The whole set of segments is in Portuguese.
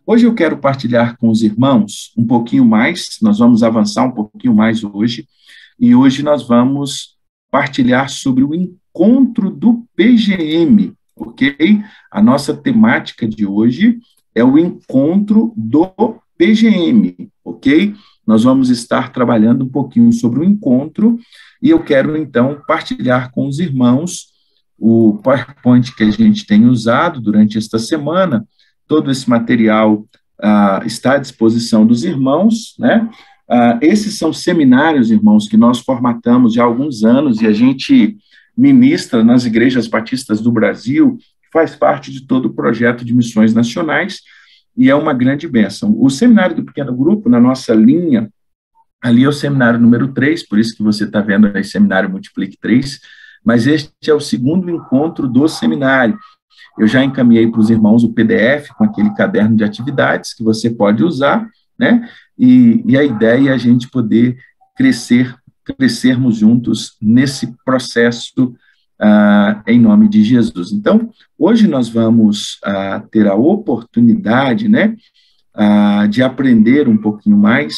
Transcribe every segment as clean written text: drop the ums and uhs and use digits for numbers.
Hoje eu quero partilhar com os irmãos um pouquinho mais, nós vamos avançar um pouquinho mais hoje, e hoje nós vamos partilhar sobre o encontro do PGM, ok? A nossa temática de hoje é o encontro do PGM, ok? Nós vamos estar trabalhando um pouquinho sobre o encontro, e eu quero, então, partilhar com os irmãos o PowerPoint que a gente tem usado durante esta semana. Todo esse material está à disposição dos irmãos, né? Esses são seminários, irmãos, que nós formatamos já há alguns anos e a gente ministra nas igrejas batistas do Brasil, faz parte de todo o projeto de missões nacionais e é uma grande bênção. O seminário do pequeno grupo, na nossa linha, ali é o seminário número 3, por isso que você está vendo aí, seminário Multiplique 3, mas este é o segundo encontro do seminário. Eu já encaminhei para os irmãos o PDF com aquele caderno de atividades que você pode usar, né? E a ideia é a gente poder crescermos juntos nesse processo em nome de Jesus. Então, hoje nós vamos ter a oportunidade, né, de aprender um pouquinho mais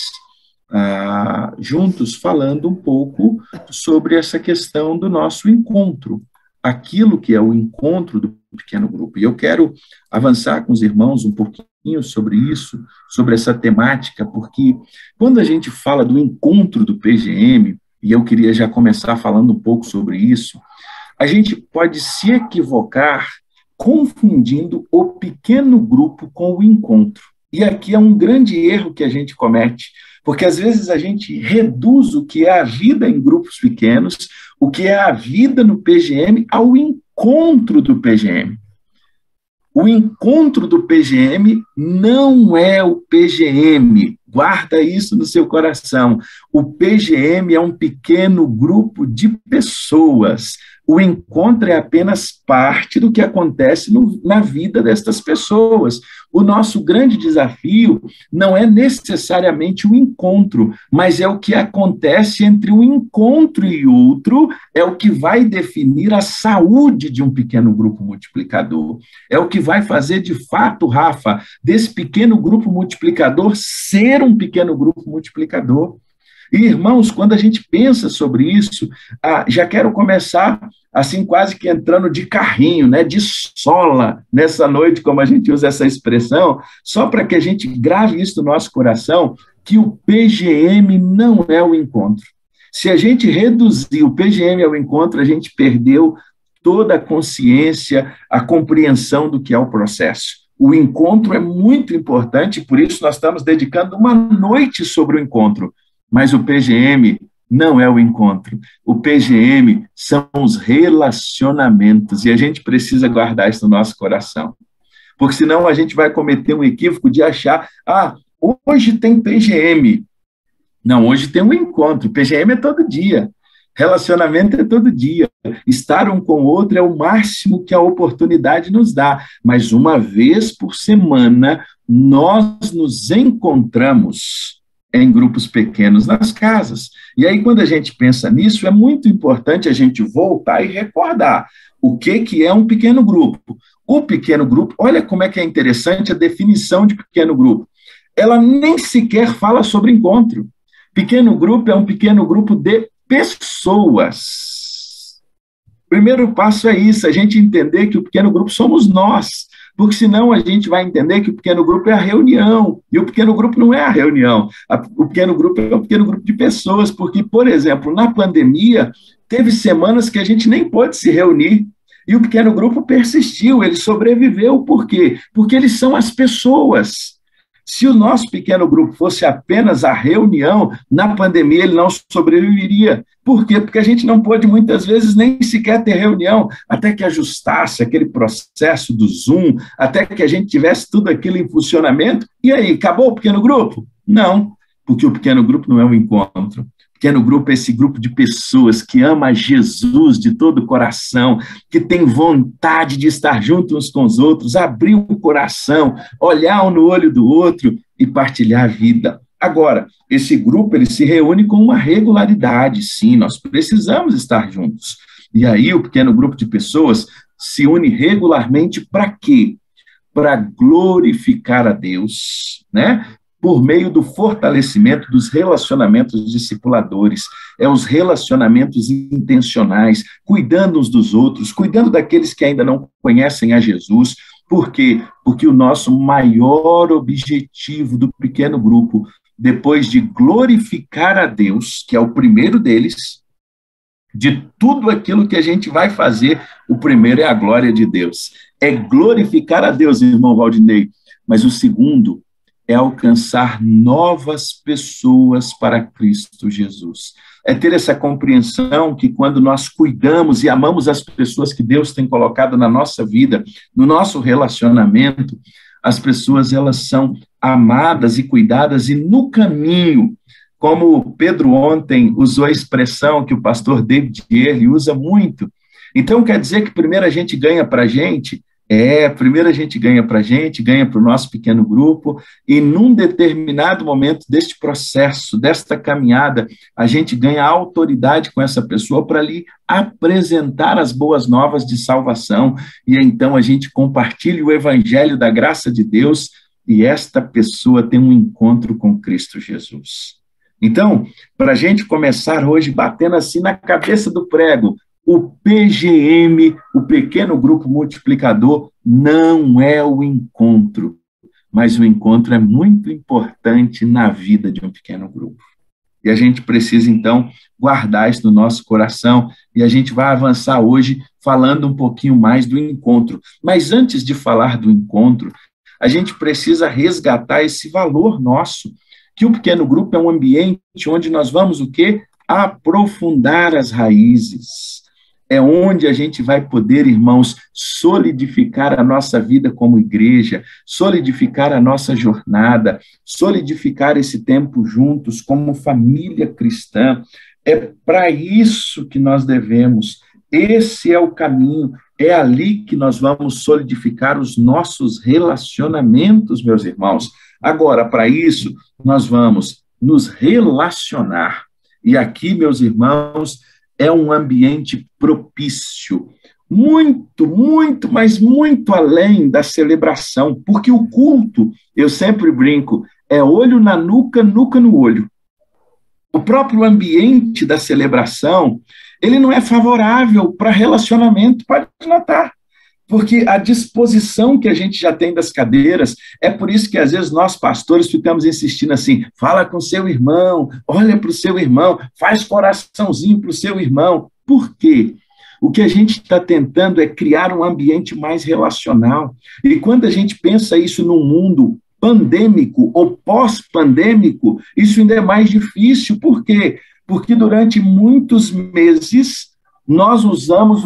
juntos, falando um pouco sobre essa questão do nosso encontro, aquilo que é o encontro do pequeno grupo. E eu quero avançar com os irmãos um pouquinho sobre isso, sobre essa temática, porque quando a gente fala do encontro do PGM, e eu queria já começar falando um pouco sobre isso, a gente pode se equivocar confundindo o pequeno grupo com o encontro. E aqui é um grande erro que a gente comete, porque às vezes a gente reduz o que é a vida em grupos pequenos, o que é a vida no PGM, ao encontro do PGM. O encontro do PGM não é o PGM, guarda isso no seu coração. O PGM é um pequeno grupo de pessoas. O encontro é apenas parte do que acontece na vida destas pessoas. O nosso grande desafio não é necessariamente o encontro, mas é o que acontece entre um encontro e outro, é o que vai definir a saúde de um pequeno grupo multiplicador. É o que vai fazer, de fato, Rafa, desse pequeno grupo multiplicador ser um pequeno grupo multiplicador. E, irmãos, quando a gente pensa sobre isso, já quero começar assim, quase que entrando de carrinho, né, de sola, nessa noite, como a gente usa essa expressão, só para que a gente grave isso no nosso coração, que o PGM não é o encontro. Se a gente reduzir o PGM ao encontro, a gente perdeu toda a consciência, a compreensão do que é o processo. O encontro é muito importante, por isso nós estamos dedicando uma noite sobre o encontro, mas o PGM não é o encontro. O PGM são os relacionamentos, e a gente precisa guardar isso no nosso coração. Porque senão a gente vai cometer um equívoco de achar, hoje tem PGM. Não, hoje tem um encontro. PGM é todo dia. Relacionamento é todo dia. Estar um com o outro é o máximo que a oportunidade nos dá. Mas uma vez por semana, nós nos encontramos em grupos pequenos nas casas. E aí, quando a gente pensa nisso, é muito importante a gente voltar e recordar o que é um pequeno grupo. O pequeno grupo, olha como é que é interessante a definição de pequeno grupo. Ela nem sequer fala sobre encontro. Pequeno grupo é um pequeno grupo de pessoas. O primeiro passo é isso, a gente entender que o pequeno grupo somos nós. Porque senão a gente vai entender que o pequeno grupo é a reunião, e o pequeno grupo não é a reunião. O pequeno grupo é um pequeno grupo de pessoas, porque, por exemplo, na pandemia, teve semanas que a gente nem pôde se reunir, e o pequeno grupo persistiu, ele sobreviveu. Por quê? Porque eles são as pessoas. Se o nosso pequeno grupo fosse apenas a reunião, na pandemia ele não sobreviveria. Por quê? Porque a gente não pôde, muitas vezes, nem sequer ter reunião, até que ajustasse aquele processo do Zoom, até que a gente tivesse tudo aquilo em funcionamento. E aí, acabou o pequeno grupo? Não, porque o pequeno grupo não é um encontro. Pequeno grupo é esse grupo de pessoas que ama Jesus de todo o coração, que tem vontade de estar juntos uns com os outros, abrir o coração, olhar um no olho do outro e partilhar a vida. Agora, esse grupo ele se reúne com uma regularidade, sim, nós precisamos estar juntos. E aí o pequeno grupo de pessoas se une regularmente para quê? para glorificar a Deus, né? Por meio do fortalecimento dos relacionamentos discipuladores, os relacionamentos intencionais, cuidando uns dos outros, cuidando daqueles que ainda não conhecem a Jesus. Por quê? Porque o nosso maior objetivo do pequeno grupo, depois de glorificar a Deus, que é o primeiro deles, de tudo aquilo que a gente vai fazer, o primeiro é a glória de Deus. É glorificar a Deus, irmão Valdinei. Mas o segundo é alcançar novas pessoas para Cristo Jesus. É ter essa compreensão que quando nós cuidamos e amamos as pessoas que Deus tem colocado na nossa vida, no nosso relacionamento, as pessoas elas são amadas e cuidadas, e no caminho, como Pedro ontem usou a expressão que o pastor David ele usa muito. Então, quer dizer que primeiro a gente ganha para a gente? Primeiro a gente ganha para a gente, ganha para o nosso pequeno grupo, e num determinado momento deste processo, desta caminhada, a gente ganha autoridade com essa pessoa para lhe apresentar as boas novas de salvação, e então a gente compartilha o evangelho da graça de Deus, e esta pessoa tem um encontro com Cristo Jesus. Então, para a gente começar hoje batendo assim na cabeça do prego, o PGM, o pequeno grupo multiplicador, não é o encontro, mas o encontro é muito importante na vida de um pequeno grupo. E a gente precisa, então, guardar isso no nosso coração, e a gente vai avançar hoje falando um pouquinho mais do encontro. Mas antes de falar do encontro, a gente precisa resgatar esse valor nosso, que o pequeno grupo é um ambiente onde nós vamos o quê? Aprofundar as raízes. É onde a gente vai poder, irmãos, solidificar a nossa vida como igreja, solidificar a nossa jornada, solidificar esse tempo juntos como família cristã. É para isso que nós devemos. Esse é o caminho, é ali que nós vamos solidificar os nossos relacionamentos, meus irmãos. Agora, para isso, nós vamos nos relacionar. E aqui, meus irmãos, é um ambiente propício, muito, muito, mas muito além da celebração, porque o culto, eu sempre brinco, é olho na nuca, nuca no olho. O próprio ambiente da celebração, ele não é favorável para relacionamento, pode notar, porque a disposição que a gente já tem das cadeiras, é por isso que às vezes nós pastores ficamos insistindo assim, fala com seu irmão, olha para o seu irmão, faz coraçãozinho para o seu irmão. Por quê? O que a gente está tentando é criar um ambiente mais relacional. E quando a gente pensa isso num mundo pandêmico ou pós-pandêmico, isso ainda é mais difícil. Por quê? Porque durante muitos meses nós usamos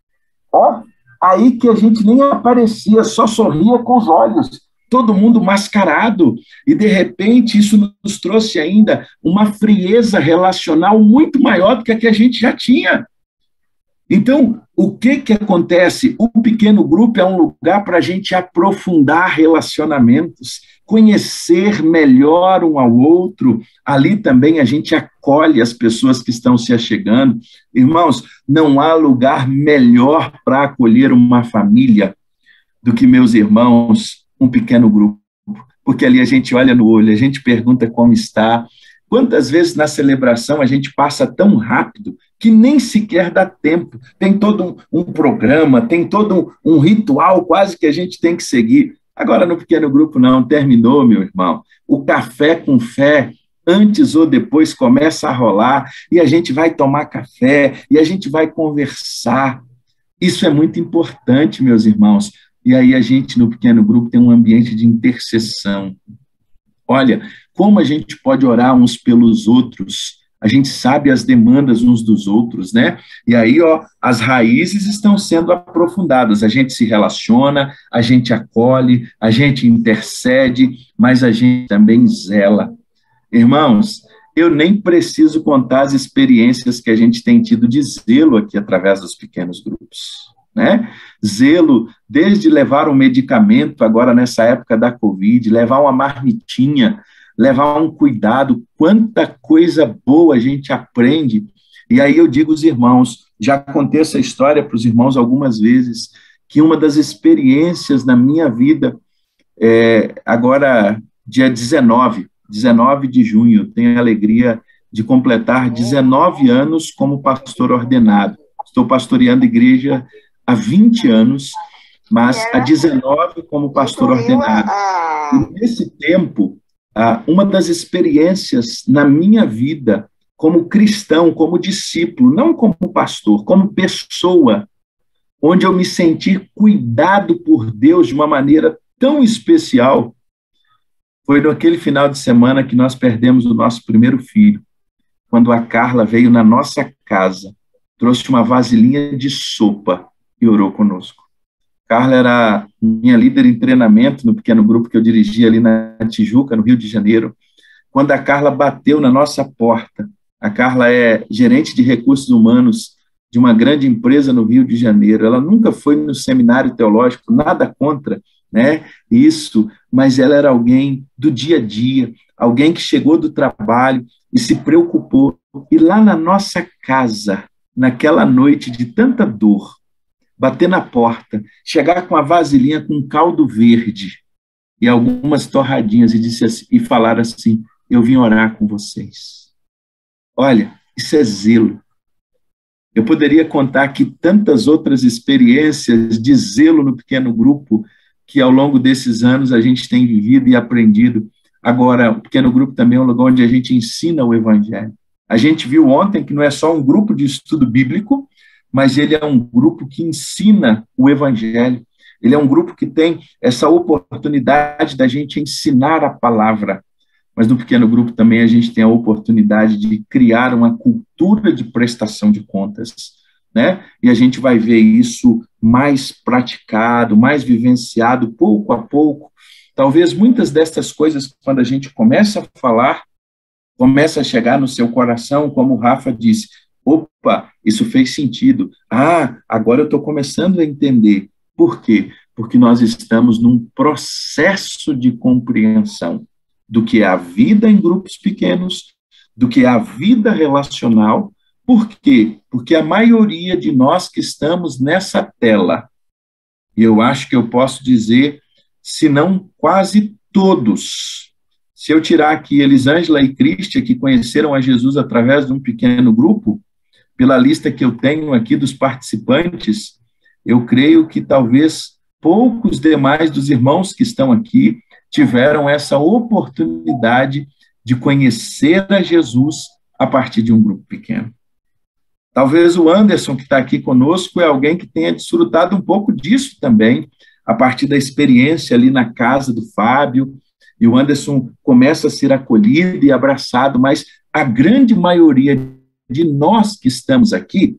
aí que a gente nem aparecia, só sorria com os olhos, todo mundo mascarado, e de repente isso nos trouxe ainda uma frieza relacional muito maior do que a gente já tinha. Então, o que acontece? O pequeno grupo é um lugar para a gente aprofundar relacionamentos, conhecer melhor um ao outro. Ali também a gente acolhe as pessoas que estão se achegando. Irmãos, não há lugar melhor para acolher uma família do que, meus irmãos, um pequeno grupo. Porque ali a gente olha no olho, a gente pergunta como está. Quantas vezes na celebração a gente passa tão rápido que nem sequer dá tempo. Tem todo um programa, tem todo um ritual quase que a gente tem que seguir. Agora, no pequeno grupo, não. Terminou, meu irmão. O café com fé, antes ou depois, começa a rolar, e a gente vai tomar café, e a gente vai conversar. Isso é muito importante, meus irmãos. E aí a gente, no pequeno grupo, tem um ambiente de intercessão. Olha, como a gente pode orar uns pelos outros, a gente sabe as demandas uns dos outros, né? E aí, as raízes estão sendo aprofundadas, a gente se relaciona, a gente acolhe, a gente intercede, mas a gente também zela. Irmãos, eu nem preciso contar as experiências que a gente tem tido de zelo aqui através dos pequenos grupos, né? Zelo, desde levar um medicamento, agora nessa época da Covid, levar uma marmitinha, levar um cuidado, quanta coisa boa a gente aprende. E aí eu digo aos irmãos, já contei essa história para os irmãos algumas vezes, que uma das experiências na minha vida, agora, dia 19 de junho, tenho a alegria de completar 19 anos como pastor ordenado. Estou pastoreando igreja há 20 anos, mas há 19 como pastor ordenado. E nesse tempo, uma das experiências na minha vida, como cristão, como discípulo, não como pastor, como pessoa, onde eu me senti cuidado por Deus de uma maneira tão especial, foi naquele final de semana que nós perdemos o nosso primeiro filho, quando a Carla veio na nossa casa, trouxe uma vasilhinha de sopa e orou conosco. Carla era minha líder em treinamento no pequeno grupo que eu dirigia ali na Tijuca, no Rio de Janeiro. Quando a Carla bateu na nossa porta, a Carla é gerente de recursos humanos de uma grande empresa no Rio de Janeiro. Ela nunca foi no seminário teológico, nada contra, né, isso, mas ela era alguém do dia a dia, alguém que chegou do trabalho e se preocupou. E lá na nossa casa, naquela noite de tanta dor, bater na porta, chegar com a vasilhinha com caldo verde e algumas torradinhas e, disse assim, e falar assim, eu vim orar com vocês. Olha, isso é zelo. Eu poderia contar aqui tantas outras experiências de zelo no pequeno grupo que ao longo desses anos a gente tem vivido e aprendido. Agora, o pequeno grupo também é um lugar onde a gente ensina o evangelho. A gente viu ontem que não é só um grupo de estudo bíblico, mas ele é um grupo que ensina o evangelho. Ele é um grupo que tem essa oportunidade da gente ensinar a palavra. Mas no pequeno grupo também a gente tem a oportunidade de criar uma cultura de prestação de contas, né? E a gente vai ver isso mais praticado, mais vivenciado pouco a pouco. Talvez muitas dessas coisas, quando a gente começa a falar, começa a chegar no seu coração, como o Rafa disse, opa, isso fez sentido. Agora eu estou começando a entender. Por quê? Porque nós estamos num processo de compreensão do que é a vida em grupos pequenos, do que é a vida relacional. Por quê? Porque a maioria de nós que estamos nessa tela, e eu acho que eu posso dizer, se não quase todos, se eu tirar aqui Elisângela e Cristia, que conheceram a Jesus através de um pequeno grupo, pela lista que eu tenho aqui dos participantes, eu creio que talvez poucos demais dos irmãos que estão aqui tiveram essa oportunidade de conhecer a Jesus a partir de um grupo pequeno. Talvez o Anderson, que está aqui conosco, é alguém que tenha desfrutado um pouco disso também, a partir da experiência ali na casa do Fábio, e o Anderson começa a ser acolhido e abraçado, mas a grande maioria de nós que estamos aqui,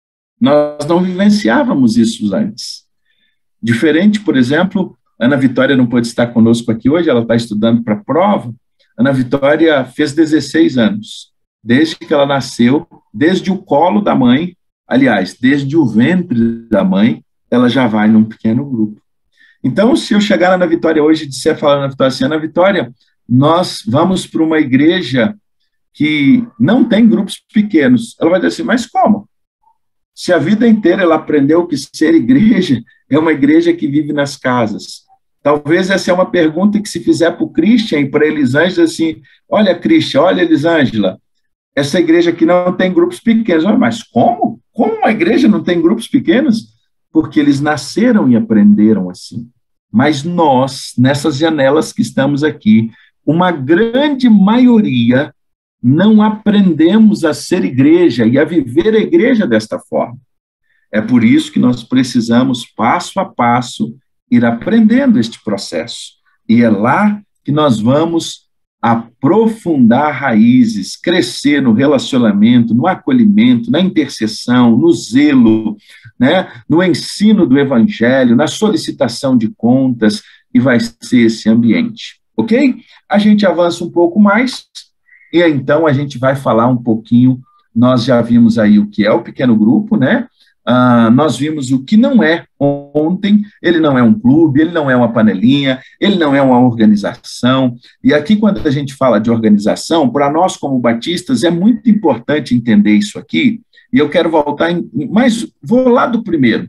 nós não vivenciávamos isso antes. Diferente, por exemplo, Ana Vitória não pôde estar conosco aqui hoje, ela está estudando para a prova. Ana Vitória fez 16 anos, desde que ela nasceu, desde o colo da mãe, aliás, desde o ventre da mãe, ela já vai num pequeno grupo. Então, se eu chegar na Ana Vitória hoje e disser, falar na Ana Vitória assim, Ana Vitória, nós vamos para uma igreja que não tem grupos pequenos, ela vai dizer assim, mas como? Se a vida inteira ela aprendeu que ser igreja é uma igreja que vive nas casas. Talvez essa é uma pergunta que se fizer para o Christian e para a Elisângela, assim, olha, Christian, olha, Elisângela, essa igreja aqui não tem grupos pequenos. Mas como? Como uma igreja não tem grupos pequenos? Porque eles nasceram e aprenderam assim. Mas nós, nessas janelas que estamos aqui, uma grande maioria não aprendemos a ser igreja e a viver a igreja desta forma. É por isso que nós precisamos, passo a passo, ir aprendendo este processo. E é lá que nós vamos aprofundar raízes, crescer no relacionamento, no acolhimento, na intercessão, no zelo, né, no ensino do evangelho, na solicitação de contas, e vai ser esse ambiente, ok? A gente avança um pouco mais, e então a gente vai falar um pouquinho, nós já vimos aí o que é o pequeno grupo, né? Nós vimos o que não é ontem, ele não é um clube, ele não é uma panelinha, ele não é uma organização, e aqui quando a gente fala de organização, para nós como batistas é muito importante entender isso aqui, e eu quero voltar, mas vou lá do primeiro.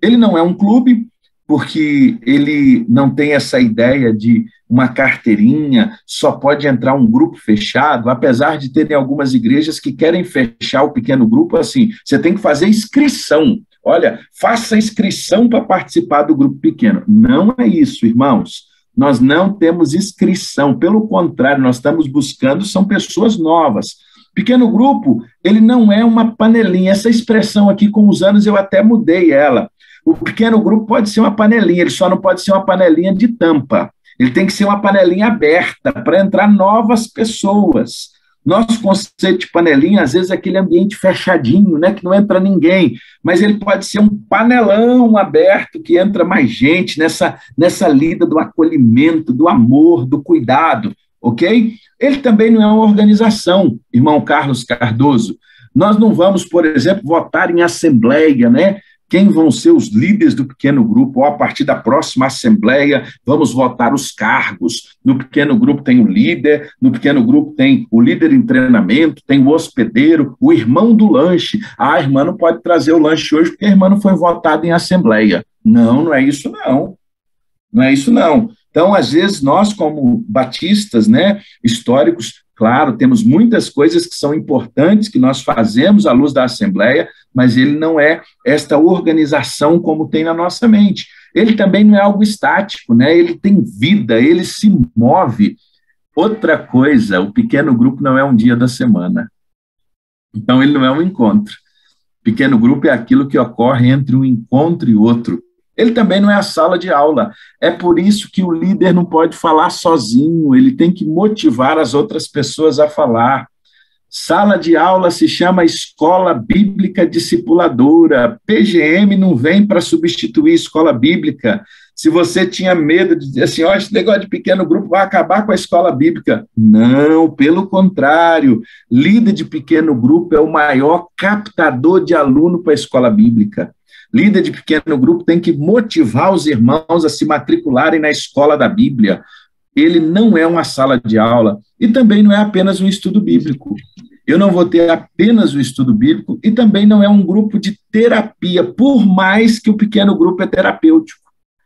Ele não é um clube, porque ele não tem essa ideia de uma carteirinha, só pode entrar um grupo fechado, apesar de terem algumas igrejas que querem fechar o pequeno grupo assim, você tem que fazer inscrição. Olha, faça inscrição para participar do grupo pequeno. Não é isso, irmãos. Nós não temos inscrição, pelo contrário, nós estamos buscando, são pessoas novas. Pequeno grupo, ele não é uma panelinha. Essa expressão aqui, com os anos, eu até mudei ela. O pequeno grupo pode ser uma panelinha, ele só não pode ser uma panelinha de tampa. Ele tem que ser uma panelinha aberta para entrar novas pessoas. Nosso conceito de panelinha, às vezes, é aquele ambiente fechadinho, né, que não entra ninguém, mas ele pode ser um panelão aberto que entra mais gente nessa lida do acolhimento, do amor, do cuidado, ok? Ele também não é uma organização, irmão Carlos Cardoso. Nós não vamos, por exemplo, votar em assembleia, né? Quem vão ser os líderes do pequeno grupo, ou a partir da próxima assembleia, vamos votar os cargos. No pequeno grupo tem o líder, no pequeno grupo tem o líder em treinamento, tem o hospedeiro, o irmão do lanche. Ah, a irmã não pode trazer o lanche hoje porque a irmã não foi votada em assembleia. Não, não é isso não. Não é isso não. Então, às vezes, nós como batistas, né, históricos, claro, temos muitas coisas que são importantes que nós fazemos à luz da Assembleia, mas ele não é esta organização como tem na nossa mente. Ele também não é algo estático, né? Ele tem vida, ele se move. Outra coisa, o pequeno grupo não é um dia da semana. Então, ele não é um encontro. Pequeno grupo é aquilo que ocorre entre um encontro e outro. Ele também não é a sala de aula. É por isso que o líder não pode falar sozinho, ele tem que motivar as outras pessoas a falar. Sala de aula se chama Escola Bíblica Discipuladora. PGM não vem para substituir escola bíblica. Se você tinha medo de dizer assim, esse negócio de pequeno grupo vai acabar com a escola bíblica. Não, pelo contrário. Líder de pequeno grupo é o maior captador de aluno para a escola bíblica. Líder de pequeno grupo tem que motivar os irmãos a se matricularem na escola da Bíblia. Ele não é uma sala de aula e também não é apenas um estudo bíblico. Eu não vou ter apenas o estudo bíblico e também não é um grupo de terapia, por mais que o pequeno grupo é terapêutico.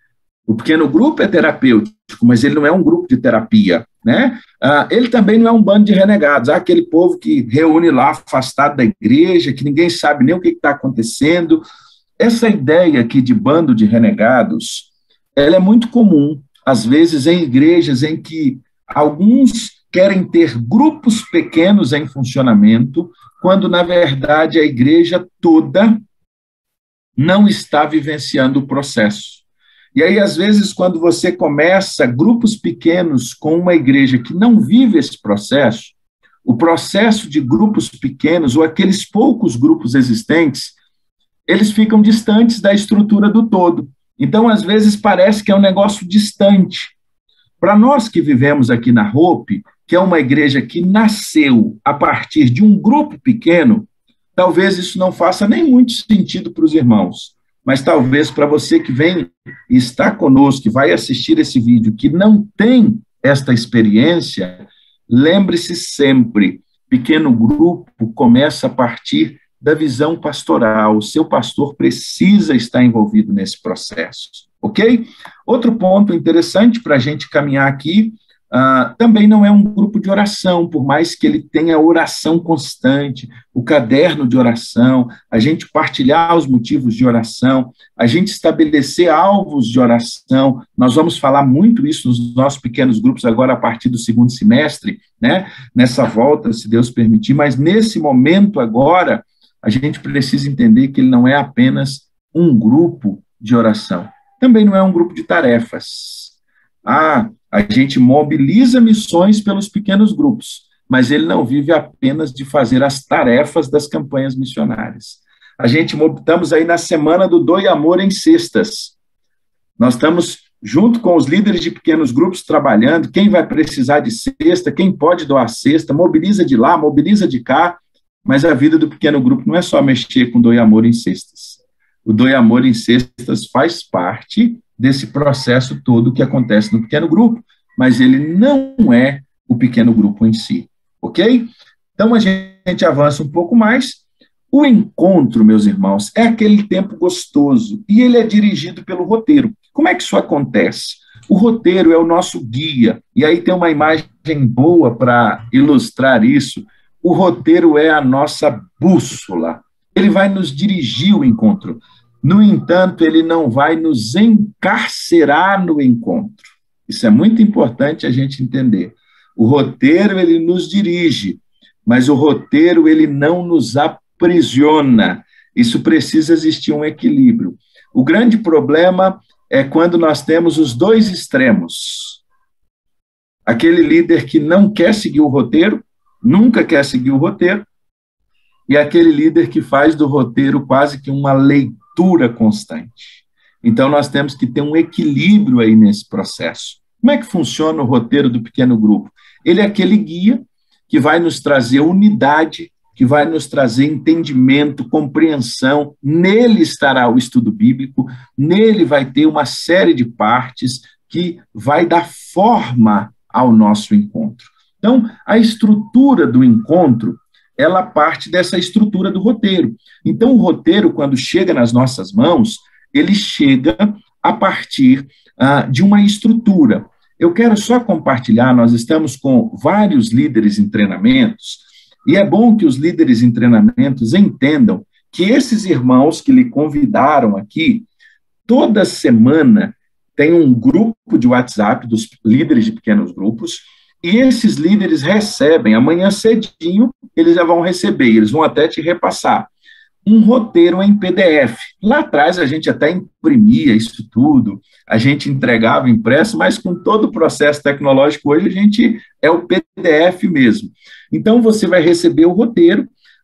O pequeno grupo é terapêutico, mas ele não é um grupo de terapia, né? Ele também não é um bando de renegados, aquele povo que reúne lá afastado da igreja, que ninguém sabe nem o que está acontecendo. Essa ideia aqui de bando de renegados, ela é muito comum, às vezes, em igrejas em que alguns querem ter grupos pequenos em funcionamento, quando, na verdade, a igreja toda não está vivenciando o processo. E aí, às vezes, quando você começa grupos pequenos com uma igreja que não vive esse processo, o processo de grupos pequenos, ou aqueles poucos grupos existentes, eles ficam distantes da estrutura do todo. Então, às vezes, parece que é um negócio distante. Para nós que vivemos aqui na Hope, que é uma igreja que nasceu a partir de um grupo pequeno, talvez isso não faça nem muito sentido para os irmãos, mas talvez para você que vem e está conosco, que vai assistir esse vídeo, que não tem esta experiência, lembre-se sempre, pequeno grupo começa a partir da visão pastoral. O seu pastor precisa estar envolvido nesse processo, ok? Outro ponto interessante para a gente caminhar aqui, também não é um grupo de oração, por mais que ele tenha oração constante, o caderno de oração, a gente partilhar os motivos de oração, a gente estabelecer alvos de oração. Nós vamos falar muito isso nos nossos pequenos grupos agora a partir do segundo semestre, né? Nessa volta, se Deus permitir, mas nesse momento agora, a gente precisa entender que ele não é apenas um grupo de oração, também não é um grupo de tarefas. A gente mobiliza missões pelos pequenos grupos, mas ele não vive apenas de fazer as tarefas das campanhas missionárias. Estamos aí na semana do Doe Amor em Cestas. Nós estamos, junto com os líderes de pequenos grupos, trabalhando, quem vai precisar de cesta, quem pode doar cesta, mobiliza de lá, mobiliza de cá, mas a vida do pequeno grupo não é só mexer com Doe Amor em Cestas. O Doe Amor em Cestas faz parte desse processo todo que acontece no pequeno grupo, mas ele não é o pequeno grupo em si, ok? Então, a gente avança um pouco mais. O encontro, meus irmãos, é aquele tempo gostoso e ele é dirigido pelo roteiro. Como é que isso acontece? O roteiro é o nosso guia, e aí tem uma imagem boa para ilustrar isso. O roteiro é a nossa bússola. Ele vai nos dirigir o encontro. No entanto, ele não vai nos encarcerar no encontro. Isso é muito importante a gente entender. O roteiro, ele nos dirige, mas o roteiro, ele não nos aprisiona. Isso precisa existir um equilíbrio. O grande problema é quando nós temos os dois extremos. Aquele líder que não quer seguir o roteiro, nunca quer seguir o roteiro, e aquele líder que faz do roteiro quase que uma leitura constante. Então, nós temos que ter um equilíbrio aí nesse processo. Como é que funciona o roteiro do pequeno grupo? Ele é aquele guia que vai nos trazer unidade, que vai nos trazer entendimento, compreensão. Nele estará o estudo bíblico, nele vai ter uma série de partes que vai dar forma ao nosso encontro. Então, a estrutura do encontro, ela parte dessa estrutura do roteiro. Então, o roteiro, quando chega nas nossas mãos, ele chega a partir de uma estrutura. Eu quero só compartilhar, nós estamos com vários líderes em treinamentos, e é bom que os líderes em treinamentos entendam que esses irmãos que lhe convidaram aqui, toda semana tem um grupo de WhatsApp dos líderes de pequenos grupos, e esses líderes recebem, amanhã cedinho, eles já vão receber, eles vão até te repassar, um roteiro em PDF. Lá atrás a gente até imprimia isso tudo, a gente entregava impresso, mas com todo o processo tecnológico hoje a gente é o PDF mesmo. Então você vai receber o roteiro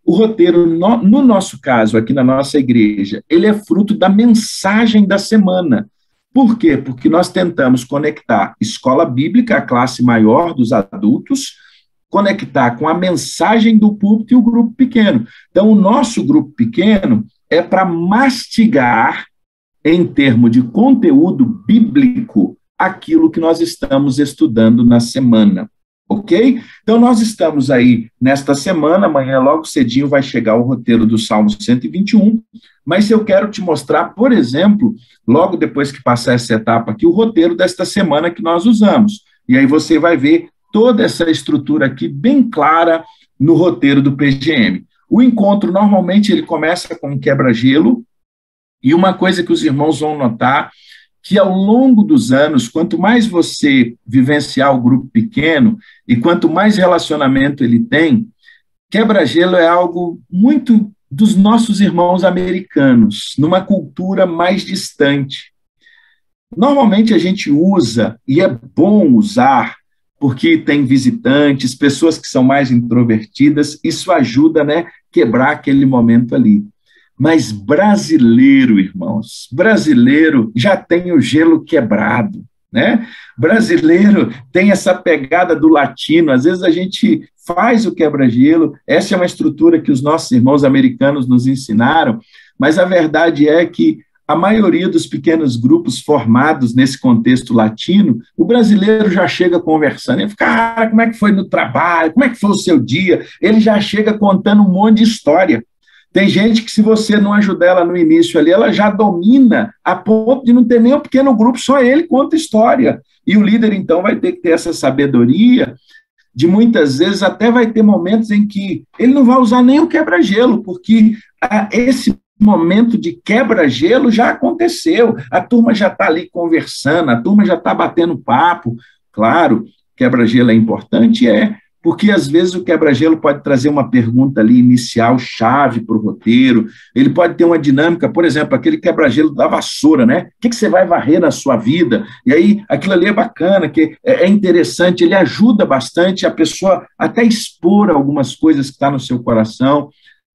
no nosso caso, aqui na nossa igreja, ele é fruto da mensagem da semana. Por quê? Porque nós tentamos conectar escola bíblica, a classe maior dos adultos, conectar com a mensagem do púlpito e o grupo pequeno. Então, o nosso grupo pequeno é para mastigar, em termos de conteúdo bíblico, aquilo que nós estamos estudando na semana. Ok? Então, nós estamos aí nesta semana, amanhã logo cedinho vai chegar o roteiro do Salmo 121, mas eu quero te mostrar, por exemplo, logo depois que passar essa etapa aqui, o roteiro desta semana que nós usamos. E aí você vai ver toda essa estrutura aqui bem clara no roteiro do PGM. O encontro, normalmente, ele começa com um quebra-gelo, e uma coisa que os irmãos vão notar, que ao longo dos anos, quanto mais você vivenciar o grupo pequeno, e quanto mais relacionamento ele tem, quebra-gelo é algo muito dos nossos irmãos americanos, numa cultura mais distante. Normalmente a gente usa, e é bom usar, porque tem visitantes, pessoas que são mais introvertidas, isso ajuda, né, quebrar aquele momento ali. Mas brasileiro, irmãos, brasileiro já tem o gelo quebrado, né? Brasileiro tem essa pegada do latino, às vezes a gente faz o quebra-gelo, essa é uma estrutura que os nossos irmãos americanos nos ensinaram, mas a verdade é que a maioria dos pequenos grupos formados nesse contexto latino, o brasileiro já chega conversando, ele fica, cara, como é que foi no trabalho, como é que foi o seu dia? Ele já chega contando um monte de história. Tem gente que, se você não ajudar ela no início ali, ela já domina a ponto de não ter nem um pequeno grupo, só ele conta história. E o líder, então, vai ter que ter essa sabedoria de, muitas vezes, até vai ter momentos em que ele não vai usar nem o quebra-gelo, porque esse momento de quebra-gelo já aconteceu, a turma já está ali conversando, a turma já está batendo papo. Claro, quebra-gelo é importante, porque às vezes o quebra-gelo pode trazer uma pergunta ali inicial, chave para o roteiro, ele pode ter uma dinâmica, por exemplo, aquele quebra-gelo da vassoura, né? O que você vai varrer na sua vida? E aí, aquilo ali é bacana, que é interessante, ele ajuda bastante a pessoa até expor algumas coisas que estão no seu coração,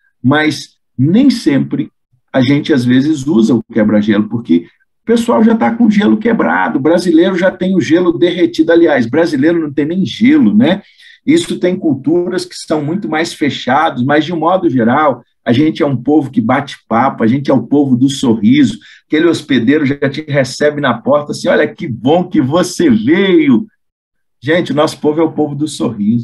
mas nem sempre a gente, às vezes, usa o quebra-gelo, porque o pessoal já está com o gelo quebrado, o brasileiro já tem o gelo derretido, aliás, brasileiro não tem nem gelo, né? Isso tem culturas que são muito mais fechadas, mas, de um modo geral, a gente é um povo que bate papo, a gente é o povo do sorriso, aquele hospedeiro já te recebe na porta assim, olha que bom que você veio. Gente, o nosso povo é o povo do sorriso.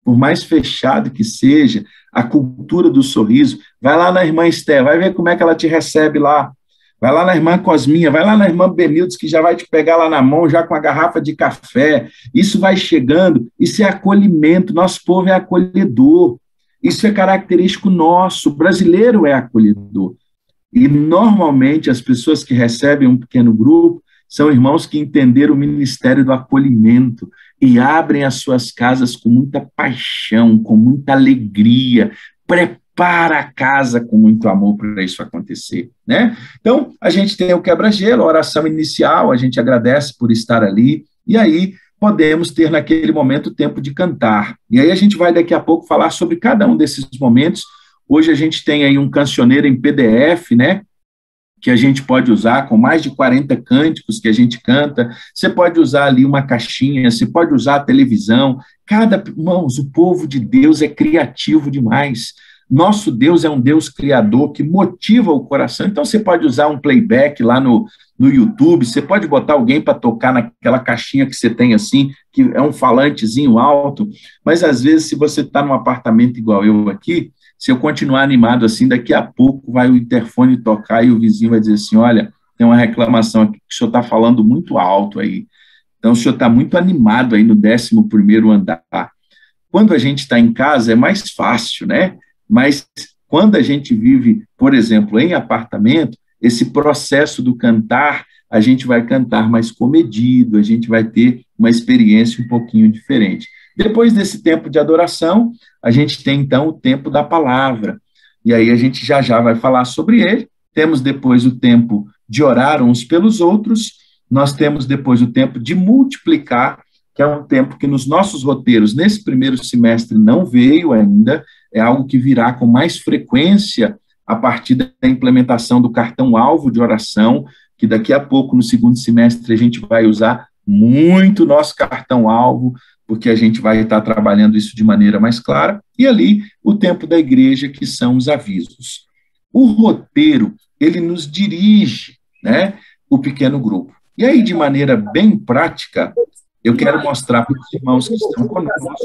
por mais fechado que seja, a cultura do sorriso. Vai lá na irmã Esther, vai ver como é que ela te recebe lá. Vai lá na irmã Cosminha, vai lá na irmã Benildes, que já vai te pegar lá na mão, já com a garrafa de café. Isso vai chegando, isso é acolhimento, nosso povo é acolhedor. Isso é característico nosso, o brasileiro é acolhedor. E, normalmente, as pessoas que recebem um pequeno grupo são irmãos que entenderam o ministério do acolhimento e abrem as suas casas com muita paixão, com muita alegria, prepara a casa com muito amor para isso acontecer, né? Então, a gente tem o quebra-gelo, a oração inicial, a gente agradece por estar ali, e aí podemos ter naquele momento tempo de cantar. E aí a gente vai daqui a pouco falar sobre cada um desses momentos. Hoje a gente tem aí um cancioneiro em PDF, né, que a gente pode usar com mais de 40 cânticos que a gente canta. Você pode usar ali uma caixinha, você pode usar a televisão. Irmãos, o povo de Deus é criativo demais. Nosso Deus é um Deus criador que motiva o coração. Então, você pode usar um playback lá no YouTube, você pode botar alguém para tocar naquela caixinha que você tem assim, que é um falantezinho alto, mas às vezes, se você está num apartamento igual eu aqui, se eu continuar animado assim, daqui a pouco vai o interfone tocar e o vizinho vai dizer assim, olha, tem uma reclamação aqui que o senhor está falando muito alto aí. Então, o senhor está muito animado aí no 11º andar. Quando a gente está em casa é mais fácil, né? Mas quando a gente vive, por exemplo, em apartamento, esse processo do cantar, a gente vai cantar mais comedido, a gente vai ter uma experiência um pouquinho diferente. Depois desse tempo de adoração, a gente tem, então, o tempo da palavra. E aí a gente já vai falar sobre ele. Temos depois o tempo de orar uns pelos outros. Nós temos depois o tempo de multiplicar, que é um tempo que nos nossos roteiros, nesse primeiro semestre, não veio ainda. É algo que virá com mais frequência a partir da implementação do cartão-alvo de oração, que daqui a pouco, no segundo semestre, a gente vai usar muito nosso cartão-alvo, porque a gente vai estar trabalhando isso de maneira mais clara, e ali o tempo da igreja, que são os avisos. O roteiro, ele nos dirige, né, o pequeno grupo. E aí, de maneira bem prática, eu quero mostrar para os irmãos que estão conosco,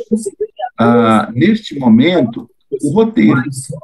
neste momento, o roteiro.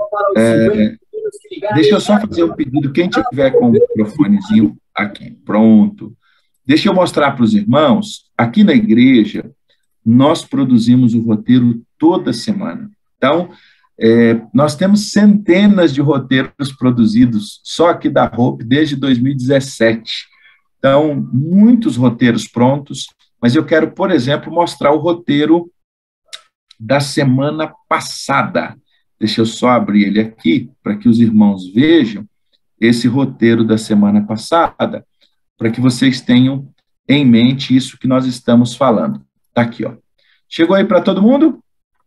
Deixa eu só fazer um pedido, quem tiver com o microfonezinho aqui, pronto. Deixa eu mostrar para os irmãos, aqui na igreja, nós produzimos o roteiro toda semana. Então, nós temos centenas de roteiros produzidos só aqui da Hope desde 2017. Então, muitos roteiros prontos, mas eu quero, por exemplo, mostrar o roteiro da semana passada. Deixa eu só abrir ele aqui, para que os irmãos vejam esse roteiro da semana passada, para que vocês tenham em mente isso que nós estamos falando. Está aqui, ó. Chegou aí para todo mundo?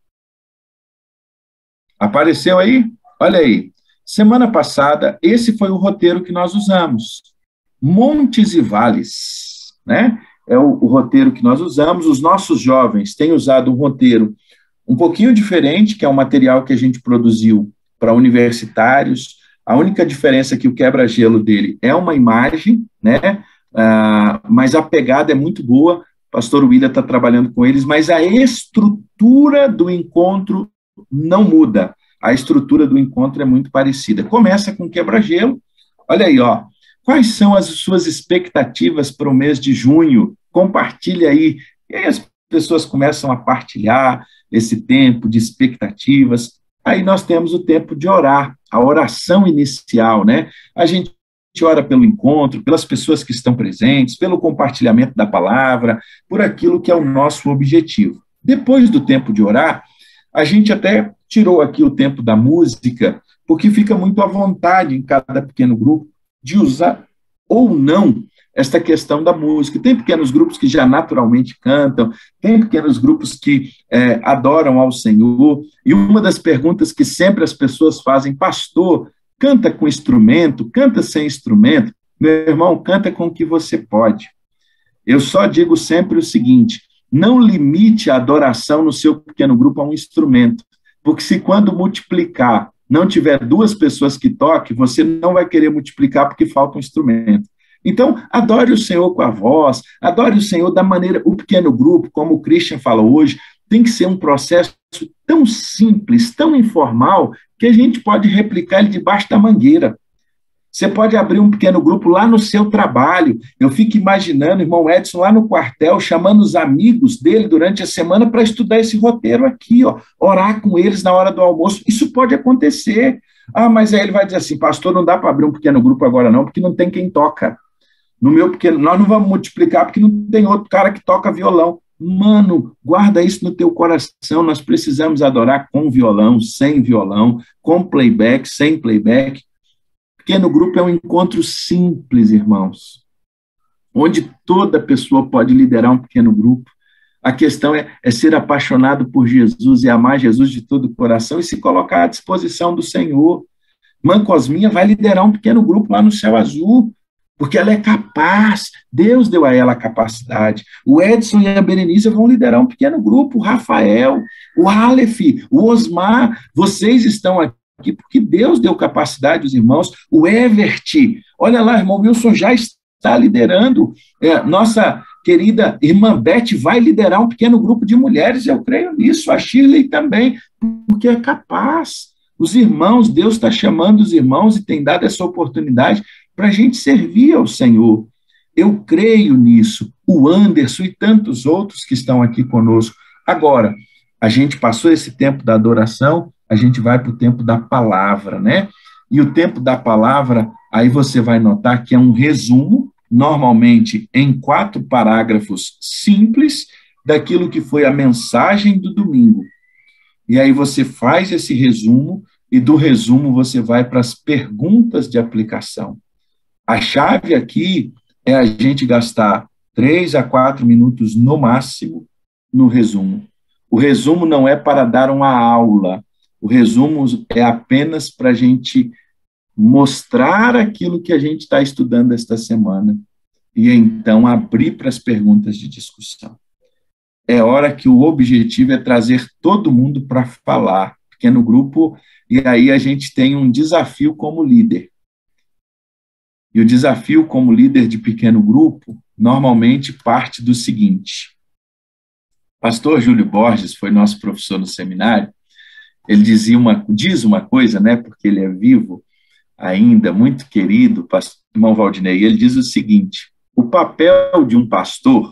Apareceu aí? Olha aí. Semana passada, esse foi o roteiro que nós usamos. Montes e vales, né? É o roteiro que nós usamos. Os nossos jovens têm usado um roteiro um pouquinho diferente, que é um material que a gente produziu para universitários. A única diferença é que o quebra-gelo dele é uma imagem, né? Mas a pegada é muito boa. O pastor William está trabalhando com eles, mas a estrutura do encontro não muda. A estrutura do encontro é muito parecida. Começa com quebra-gelo. Olha aí, ó. Quais são as suas expectativas para o mês de junho? Compartilha aí. E aí as pessoas começam a partilhar esse tempo de expectativas. Aí nós temos o tempo de orar, a oração inicial, né? A gente ora pelo encontro, pelas pessoas que estão presentes, pelo compartilhamento da palavra, por aquilo que é o nosso objetivo. Depois do tempo de orar, a gente até tirou aqui o tempo da música, porque fica muito à vontade em cada pequeno grupo de usar ou não esta questão da música. Tem pequenos grupos que já naturalmente cantam, tem pequenos grupos que adoram ao Senhor, e uma das perguntas que sempre as pessoas fazem, pastor, canta com instrumento, canta sem instrumento? Meu irmão, canta com o que você pode. Eu só digo sempre o seguinte, não limite a adoração no seu pequeno grupo a um instrumento, porque se quando multiplicar não tiver 2 pessoas que toquem, você não vai querer multiplicar porque falta um instrumento. Então, adore o Senhor com a voz, adore o Senhor da maneira, o pequeno grupo, como o Christian falou hoje, tem que ser um processo tão simples, tão informal, que a gente pode replicar ele debaixo da mangueira. Você pode abrir um pequeno grupo lá no seu trabalho. Eu fico imaginando o irmão Edson lá no quartel, chamando os amigos dele durante a semana para estudar esse roteiro aqui, ó, orar com eles na hora do almoço. Isso pode acontecer. Ah, mas aí ele vai dizer assim, pastor, não dá para abrir um pequeno grupo agora não, porque não tem quem toca. No meu pequeno, nós não vamos multiplicar porque não tem outro cara que toca violão. Mano, guarda isso no teu coração. Nós precisamos adorar com violão, sem violão, com playback, sem playback. Pequeno grupo é um encontro simples, irmãos, onde toda pessoa pode liderar um pequeno grupo. A questão é ser apaixonado por Jesus e amar Jesus de todo o coração e se colocar à disposição do Senhor. Mãe Cosminha vai liderar um pequeno grupo lá no Céu Azul, porque ela é capaz, Deus deu a ela a capacidade. O Edson e a Berenice vão liderar um pequeno grupo, o Rafael, o Aleph, o Osmar, vocês estão aqui porque Deus deu capacidade aos irmãos. O Evert, olha lá, irmão Wilson já está liderando, nossa querida irmã Beth vai liderar um pequeno grupo de mulheres, eu creio nisso, a Shirley também, porque é capaz. Os irmãos, Deus está chamando os irmãos e tem dado essa oportunidade para a gente servir ao Senhor. Eu creio nisso. O Anderson e tantos outros que estão aqui conosco. Agora, a gente passou esse tempo da adoração, a gente vai para o tempo da palavra, né? E o tempo da palavra, aí você vai notar que é um resumo, normalmente em 4 parágrafos simples, daquilo que foi a mensagem do domingo. E aí você faz esse resumo, e do resumo você vai para as perguntas de aplicação. A chave aqui é a gente gastar 3 a 4 minutos no máximo no resumo. O resumo não é para dar uma aula, o resumo é apenas para a gente mostrar aquilo que a gente está estudando esta semana e então abrir para as perguntas de discussão. É hora que o objetivo é trazer todo mundo para falar, pequeno grupo, e aí a gente tem um desafio como líder. E o desafio como líder de pequeno grupo normalmente parte do seguinte: pastor Júlio Borges foi nosso professor no seminário, ele diz uma coisa, né, porque ele é vivo ainda, muito querido, pastor, irmão Valdinei, ele diz o seguinte: o papel de um pastor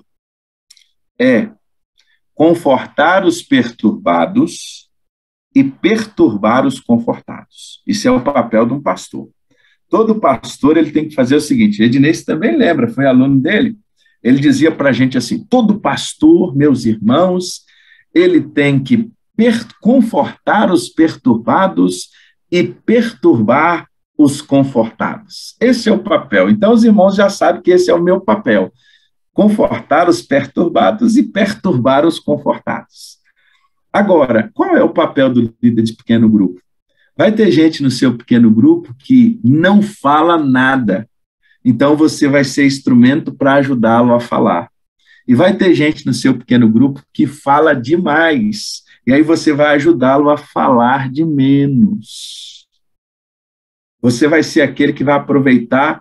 é confortar os perturbados e perturbar os confortados. Isso é o papel de um pastor. Todo pastor ele tem que fazer o seguinte, Ednei também lembra, foi aluno dele, ele dizia para a gente assim, todo pastor, meus irmãos, ele tem que confortar os perturbados e perturbar os confortados. Esse é o papel. Então, os irmãos já sabem que esse é o meu papel, confortar os perturbados e perturbar os confortados. Agora, qual é o papel do líder de pequeno grupo? Vai ter gente no seu pequeno grupo que não fala nada, então você vai ser instrumento para ajudá-lo a falar. E vai ter gente no seu pequeno grupo que fala demais, e aí você vai ajudá-lo a falar de menos. Você vai ser aquele que vai aproveitar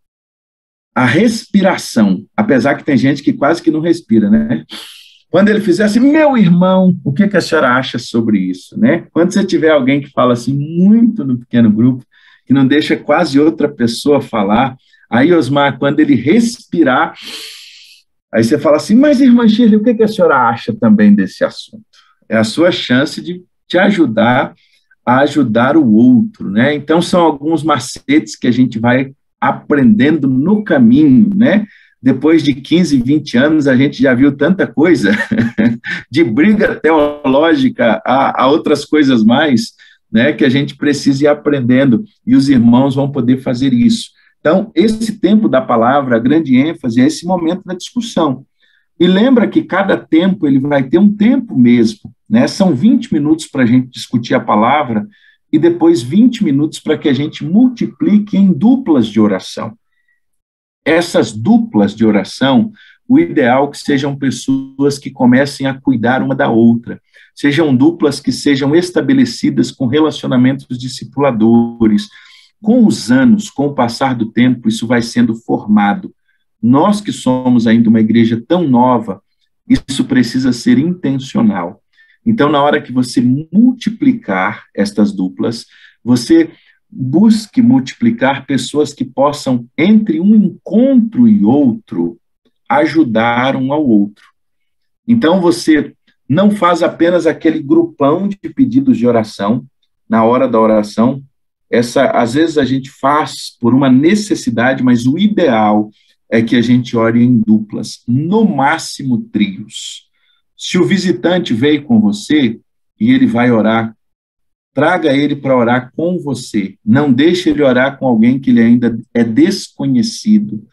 a respiração, apesar que tem gente que quase que não respira, né? Quando ele fizer assim, meu irmão, o que a senhora acha sobre isso, né? Quando você tiver alguém que fala assim muito no pequeno grupo, que não deixa quase outra pessoa falar, aí, Osmar, quando ele respirar, aí você fala assim, mas, irmã Shirley, o que a senhora acha também desse assunto? É a sua chance de te ajudar a ajudar o outro, né? Então, são alguns macetes que a gente vai aprendendo no caminho, né? Depois de 15, 20 anos, a gente já viu tanta coisa, de briga teológica a outras coisas mais, né, que a gente precisa ir aprendendo, e os irmãos vão poder fazer isso. Então, esse tempo da palavra, a grande ênfase é esse momento da discussão. E lembra que cada tempo ele vai ter um tempo mesmo, né? São 20 minutos para a gente discutir a palavra, e depois 20 minutos para que a gente multiplique em duplas de oração. Essas duplas de oração, o ideal é que sejam pessoas que comecem a cuidar uma da outra, sejam duplas que sejam estabelecidas com relacionamentos discipuladores. Com os anos, com o passar do tempo, isso vai sendo formado. Nós que somos ainda uma igreja tão nova, isso precisa ser intencional. Então, na hora que você multiplicar estas duplas, você busque multiplicar pessoas que possam, entre um encontro e outro, ajudar um ao outro. Então, você não faz apenas aquele grupão de pedidos de oração na hora da oração. Às vezes a gente faz por uma necessidade, mas o ideal é que a gente ore em duplas, no máximo trios. Se o visitante veio com você e ele vai orar, traga ele para orar com você. Não deixe ele orar com alguém que ele ainda é desconhecido.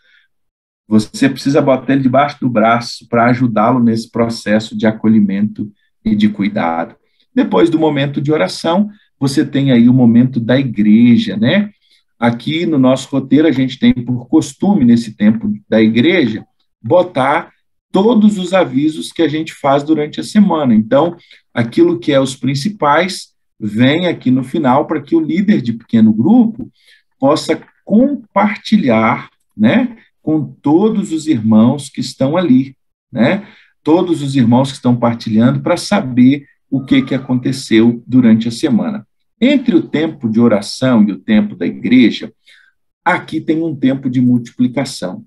Você precisa botar ele debaixo do braço para ajudá-lo nesse processo de acolhimento e de cuidado. Depois do momento de oração, você tem aí o momento da igreja, né? Aqui no nosso roteiro, a gente tem por costume, nesse tempo da igreja, botar todos os avisos que a gente faz durante a semana. Então, aquilo que é os principais, vem aqui no final para que o líder de pequeno grupo possa compartilhar, né, com todos os irmãos que estão ali, né, todos os irmãos que estão partilhando para saber o que aconteceu durante a semana. Entre o tempo de oração e o tempo da igreja, aqui tem um tempo de multiplicação.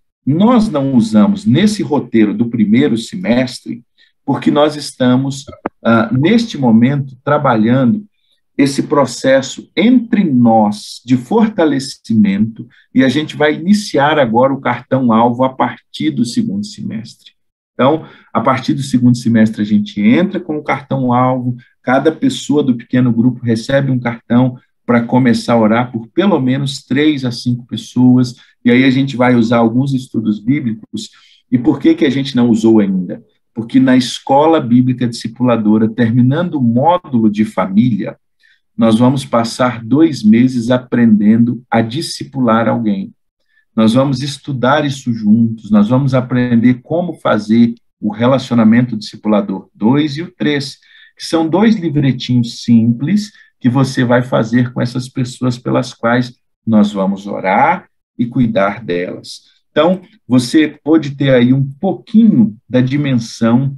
Nós não usamos nesse roteiro do primeiro semestre, porque nós estamos, neste momento, trabalhando esse processo entre nós de fortalecimento, e a gente vai iniciar agora o cartão-alvo a partir do segundo semestre. Então, a partir do segundo semestre, a gente entra com o cartão-alvo, cada pessoa do pequeno grupo recebe um cartão para começar a orar por pelo menos 3 a 5 pessoas, e aí a gente vai usar alguns estudos bíblicos. E por que a gente não usou ainda? Porque na escola bíblica discipuladora, terminando o módulo de família, nós vamos passar 2 meses aprendendo a discipular alguém. Nós vamos estudar isso juntos, nós vamos aprender como fazer o relacionamento discipulador 2 e o 3, que são 2 livretinhos simples que você vai fazer com essas pessoas pelas quais nós vamos orar e cuidar delas. Então, você pode ter aí um pouquinho da dimensão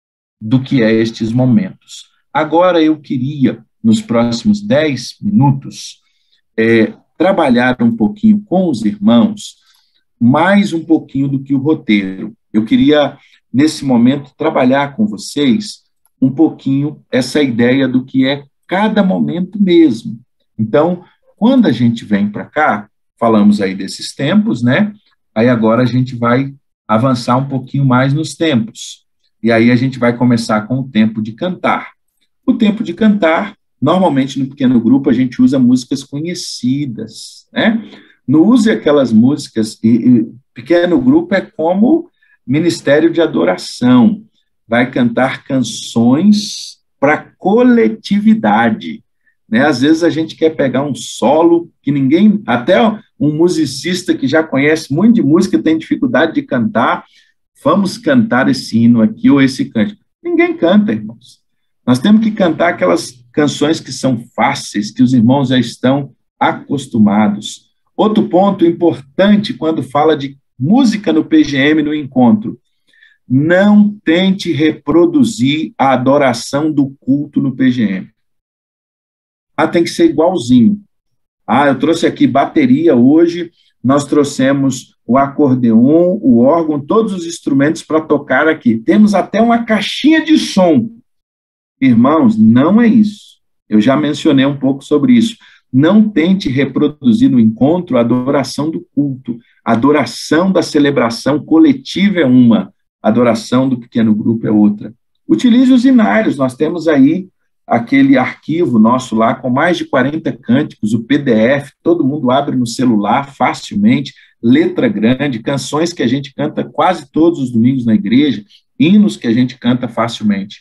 do que é estes momentos. Agora, eu queria, nos próximos 10 minutos, trabalhar um pouquinho com os irmãos, mais um pouquinho do que o roteiro. Eu queria, nesse momento, trabalhar com vocês um pouquinho essa ideia do que é cada momento mesmo. Então, quando a gente vem para cá, falamos aí desses tempos, né? Aí agora a gente vai avançar um pouquinho mais nos tempos. E aí a gente vai começar com o tempo de cantar. O tempo de cantar, normalmente no pequeno grupo a gente usa músicas conhecidas, né? Não use aquelas músicas, e pequeno grupo é como ministério de adoração, vai cantar canções para coletividade, né? Às vezes a gente quer pegar um solo que ninguém, até um musicista que já conhece muito de música tem dificuldade de cantar, vamos cantar esse hino aqui ou esse cântico. Ninguém canta, irmãos. Nós temos que cantar aquelas canções que são fáceis, que os irmãos já estão acostumados. Outro ponto importante quando fala de música no PGM, no encontro, não tente reproduzir a adoração do culto no PGM. Tem que ser igualzinho. Eu trouxe aqui bateria hoje, nós trouxemos o acordeon, o órgão, todos os instrumentos para tocar aqui. Temos até uma caixinha de som. Irmãos, não é isso. Eu já mencionei um pouco sobre isso. Não tente reproduzir no encontro a adoração do culto. A adoração da celebração coletiva é uma, a adoração do pequeno grupo é outra. Utilize os hinários, nós temos aí aquele arquivo nosso lá com mais de 40 cânticos, o PDF, todo mundo abre no celular facilmente, letra grande, canções que a gente canta quase todos os domingos na igreja, hinos que a gente canta facilmente.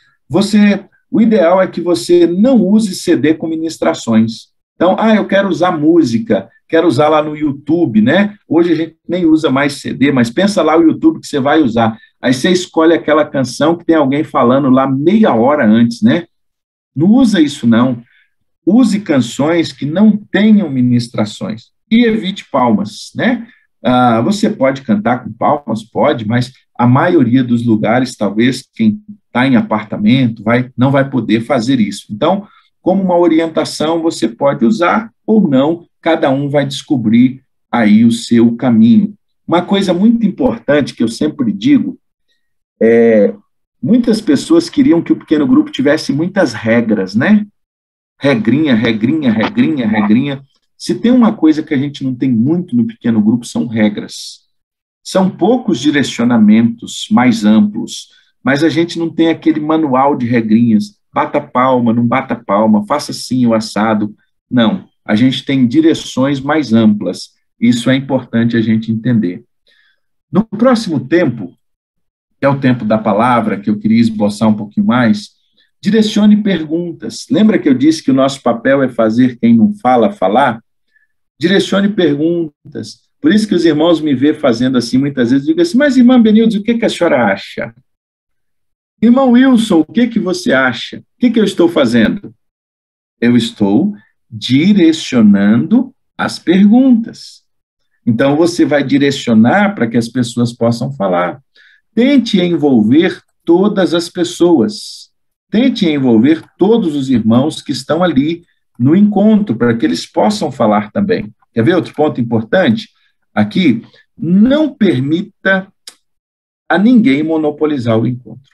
O ideal é que você não use CD com ministrações. Então, eu quero usar música, quero usar lá no YouTube, né? Hoje a gente nem usa mais CD, mas pensa lá o YouTube que você vai usar. Aí você escolhe aquela canção que tem alguém falando lá meia hora antes, né? Não usa isso, não. Use canções que não tenham ministrações. E evite palmas, né? Você pode cantar com palmas? Pode, mas a maioria dos lugares, talvez, quem está em apartamento não vai poder fazer isso. Então, como uma orientação, você pode usar ou não, cada um vai descobrir aí o seu caminho. Uma coisa muito importante que eu sempre digo, muitas pessoas queriam que o pequeno grupo tivesse muitas regras, né? Regrinha, regrinha, regrinha, regrinha. Se tem uma coisa que a gente não tem muito no pequeno grupo, são regras. São poucos direcionamentos mais amplos, mas a gente não tem aquele manual de regrinhas. Bata palma, não bata palma, faça assim o assado. Não, a gente tem direções mais amplas. Isso é importante a gente entender. No próximo tempo, que é o tempo da palavra, que eu queria esboçar um pouquinho mais, direcione perguntas. Lembra que eu disse que o nosso papel é fazer quem não fala, falar? Direcione perguntas. Por isso que os irmãos me vê fazendo assim, muitas vezes, eu digo assim, mas irmã Benildes, o que a senhora acha? Irmão Wilson, o que você acha? O que eu estou fazendo? Eu estou direcionando as perguntas. Então, você vai direcionar para que as pessoas possam falar. Tente envolver todas as pessoas. Tente envolver todos os irmãos que estão ali no encontro, para que eles possam falar também. Quer ver outro ponto importante? Aqui, não permita a ninguém monopolizar o encontro.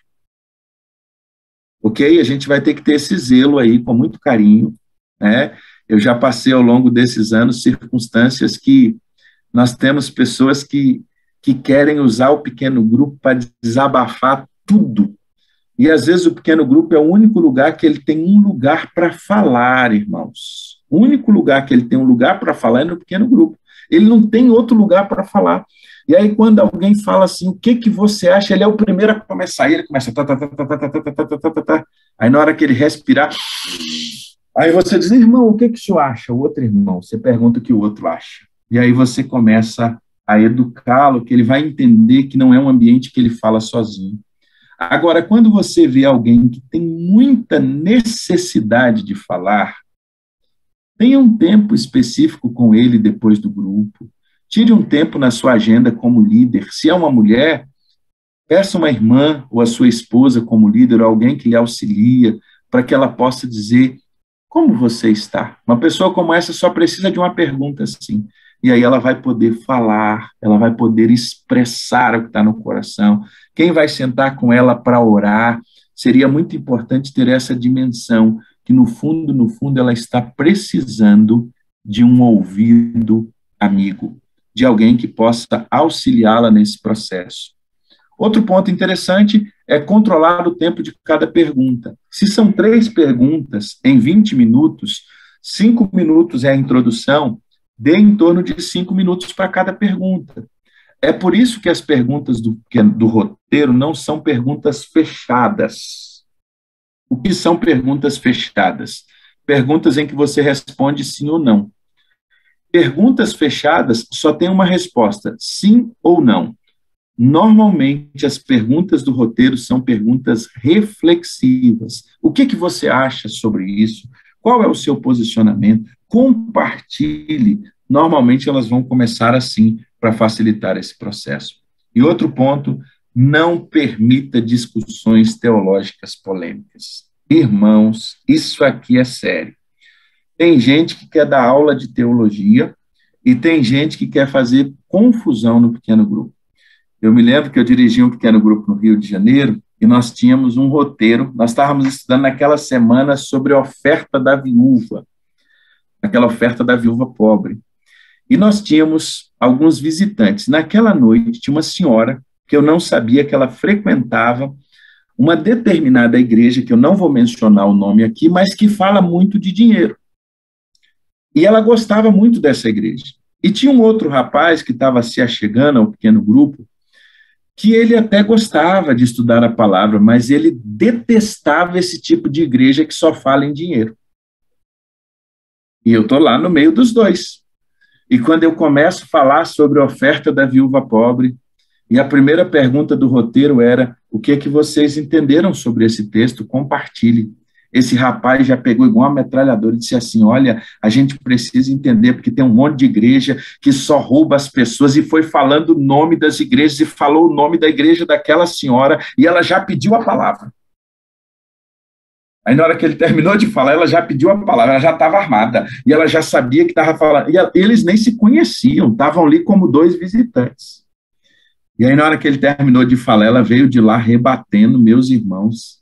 Ok? A gente vai ter que ter esse zelo aí com muito carinho, né? Eu já passei ao longo desses anos circunstâncias que nós temos pessoas que querem usar o pequeno grupo para desabafar tudo. E às vezes o pequeno grupo é o único lugar que ele tem um lugar para falar, irmãos. O único lugar que ele tem um lugar para falar é no pequeno grupo. Ele não tem outro lugar para falar. E aí, quando alguém fala assim, o que você acha? Ele é o primeiro a começar. E ele começa. Aí, na hora que ele respirar, aí você diz, irmão, o que o senhor acha? O outro irmão, você pergunta o que o outro acha. E aí você começa a educá-lo, que ele vai entender que não é um ambiente que ele fala sozinho. Agora, quando você vê alguém que tem muita necessidade de falar, tenha um tempo específico com ele depois do grupo. Tire um tempo na sua agenda como líder. Se é uma mulher, peça uma irmã ou a sua esposa como líder, ou alguém que lhe auxilia, para que ela possa dizer como você está. Uma pessoa como essa só precisa de uma pergunta assim. E aí ela vai poder falar, ela vai poder expressar o que está no coração. Quem vai sentar com ela para orar, seria muito importante ter essa dimensão, que no fundo, ela está precisando de um ouvido amigo, de alguém que possa auxiliá-la nesse processo. Outro ponto interessante é controlar o tempo de cada pergunta. Se são 3 perguntas em 20 minutos, 5 minutos é a introdução, dê em torno de 5 minutos para cada pergunta. É por isso que as perguntas do roteiro não são perguntas fechadas. O que são perguntas fechadas? Perguntas em que você responde sim ou não. Perguntas fechadas só tem uma resposta, sim ou não. Normalmente, as perguntas do roteiro são perguntas reflexivas. O que você acha sobre isso? Qual é o seu posicionamento? Compartilhe. Normalmente, elas vão começar assim, para facilitar esse processo. E outro ponto, não permita discussões teológicas polêmicas. Irmãos, isso aqui é sério. Tem gente que quer dar aula de teologia e tem gente que quer fazer confusão no pequeno grupo. Eu me lembro que eu dirigi um pequeno grupo no Rio de Janeiro e nós tínhamos um roteiro, nós estávamos estudando naquela semana sobre a oferta da viúva, aquela oferta da viúva pobre. E nós tínhamos alguns visitantes. Naquela noite tinha uma senhora que eu não sabia que ela frequentava uma determinada igreja, que eu não vou mencionar o nome aqui, mas que fala muito de dinheiro. E ela gostava muito dessa igreja. E tinha um outro rapaz que estava se achegando ao pequeno grupo, que ele até gostava de estudar a palavra, mas ele detestava esse tipo de igreja que só fala em dinheiro. E eu estou lá no meio dos dois. E quando eu começo a falar sobre a oferta da viúva pobre, e a primeira pergunta do roteiro era: o que é que vocês entenderam sobre esse texto? Compartilhe. esse rapaz já pegou igual uma metralhadora e disse assim, olha, a gente precisa entender, porque tem um monte de igreja que só rouba as pessoas, e foi falando o nome das igrejas, e falou o nome da igreja daquela senhora, e ela já pediu a palavra. Aí, na hora que ele terminou de falar, ela já pediu a palavra, ela já estava armada, e ela já sabia que estava falando, e eles nem se conheciam, estavam ali como dois visitantes. E aí, na hora que ele terminou de falar, ela veio de lá rebatendo meus irmãos.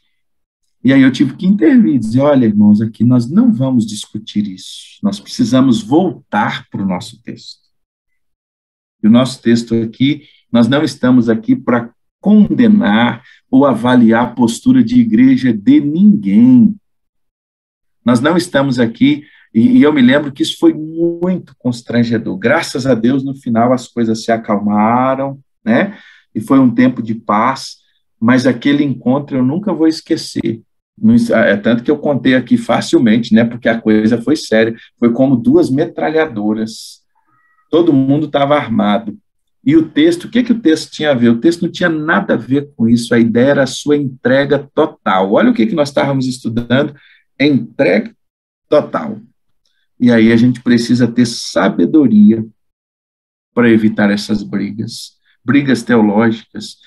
E aí eu tive que intervir, dizer, olha, irmãos, aqui nós não vamos discutir isso, nós precisamos voltar para o nosso texto. E o nosso texto aqui, nós não estamos aqui para condenar ou avaliar a postura de igreja de ninguém. Nós não estamos aqui, e eu me lembro que isso foi muito constrangedor. Graças a Deus, no final, as coisas se acalmaram, né? E foi um tempo de paz, mas aquele encontro eu nunca vou esquecer. É tanto que eu contei aqui facilmente, né? Porque a coisa foi séria. Foi como duas metralhadoras. Todo mundo estava armado. E o texto, o que o texto tinha a ver? O texto não tinha nada a ver com isso, a ideia era a sua entrega total. Olha o que nós estávamos estudando, entrega total. E aí a gente precisa ter sabedoria para evitar essas brigas teológicas.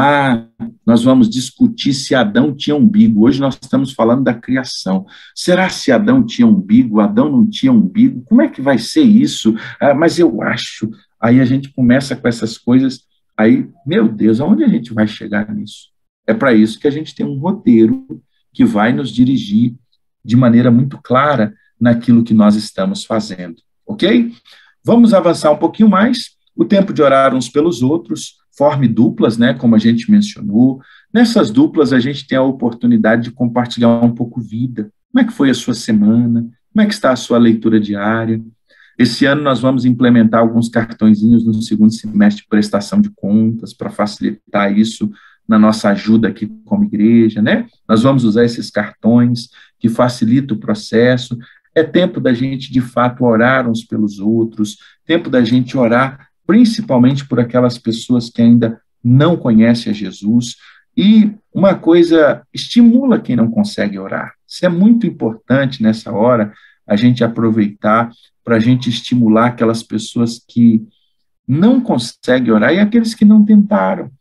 Nós vamos discutir se Adão tinha umbigo. Hoje nós estamos falando da criação. Será se Adão tinha umbigo? Adão não tinha umbigo? Como é que vai ser isso? Mas eu acho. Aí a gente começa com essas coisas. Aí, meu Deus, aonde a gente vai chegar nisso? É para isso que a gente tem um roteiro que vai nos dirigir de maneira muito clara naquilo que nós estamos fazendo. Ok? Vamos avançar um pouquinho mais. O tempo de orar uns pelos outros, forme duplas, né, como a gente mencionou. Nessas duplas, a gente tem a oportunidade de compartilhar um pouco vida. Como é que foi a sua semana? Como é que está a sua leitura diária? Esse ano nós vamos implementar alguns cartõezinhos no segundo semestre de prestação de contas para facilitar isso na nossa ajuda aqui como igreja, né? Nós vamos usar esses cartões que facilitam o processo. É tempo da gente, de fato, orar uns pelos outros, tempo da gente orar principalmente por aquelas pessoas que ainda não conhecem a Jesus. E uma coisa, estimula quem não consegue orar. Isso é muito importante nessa hora, a gente aproveitar para a gente estimular aquelas pessoas que não conseguem orar e aqueles que não tentaram.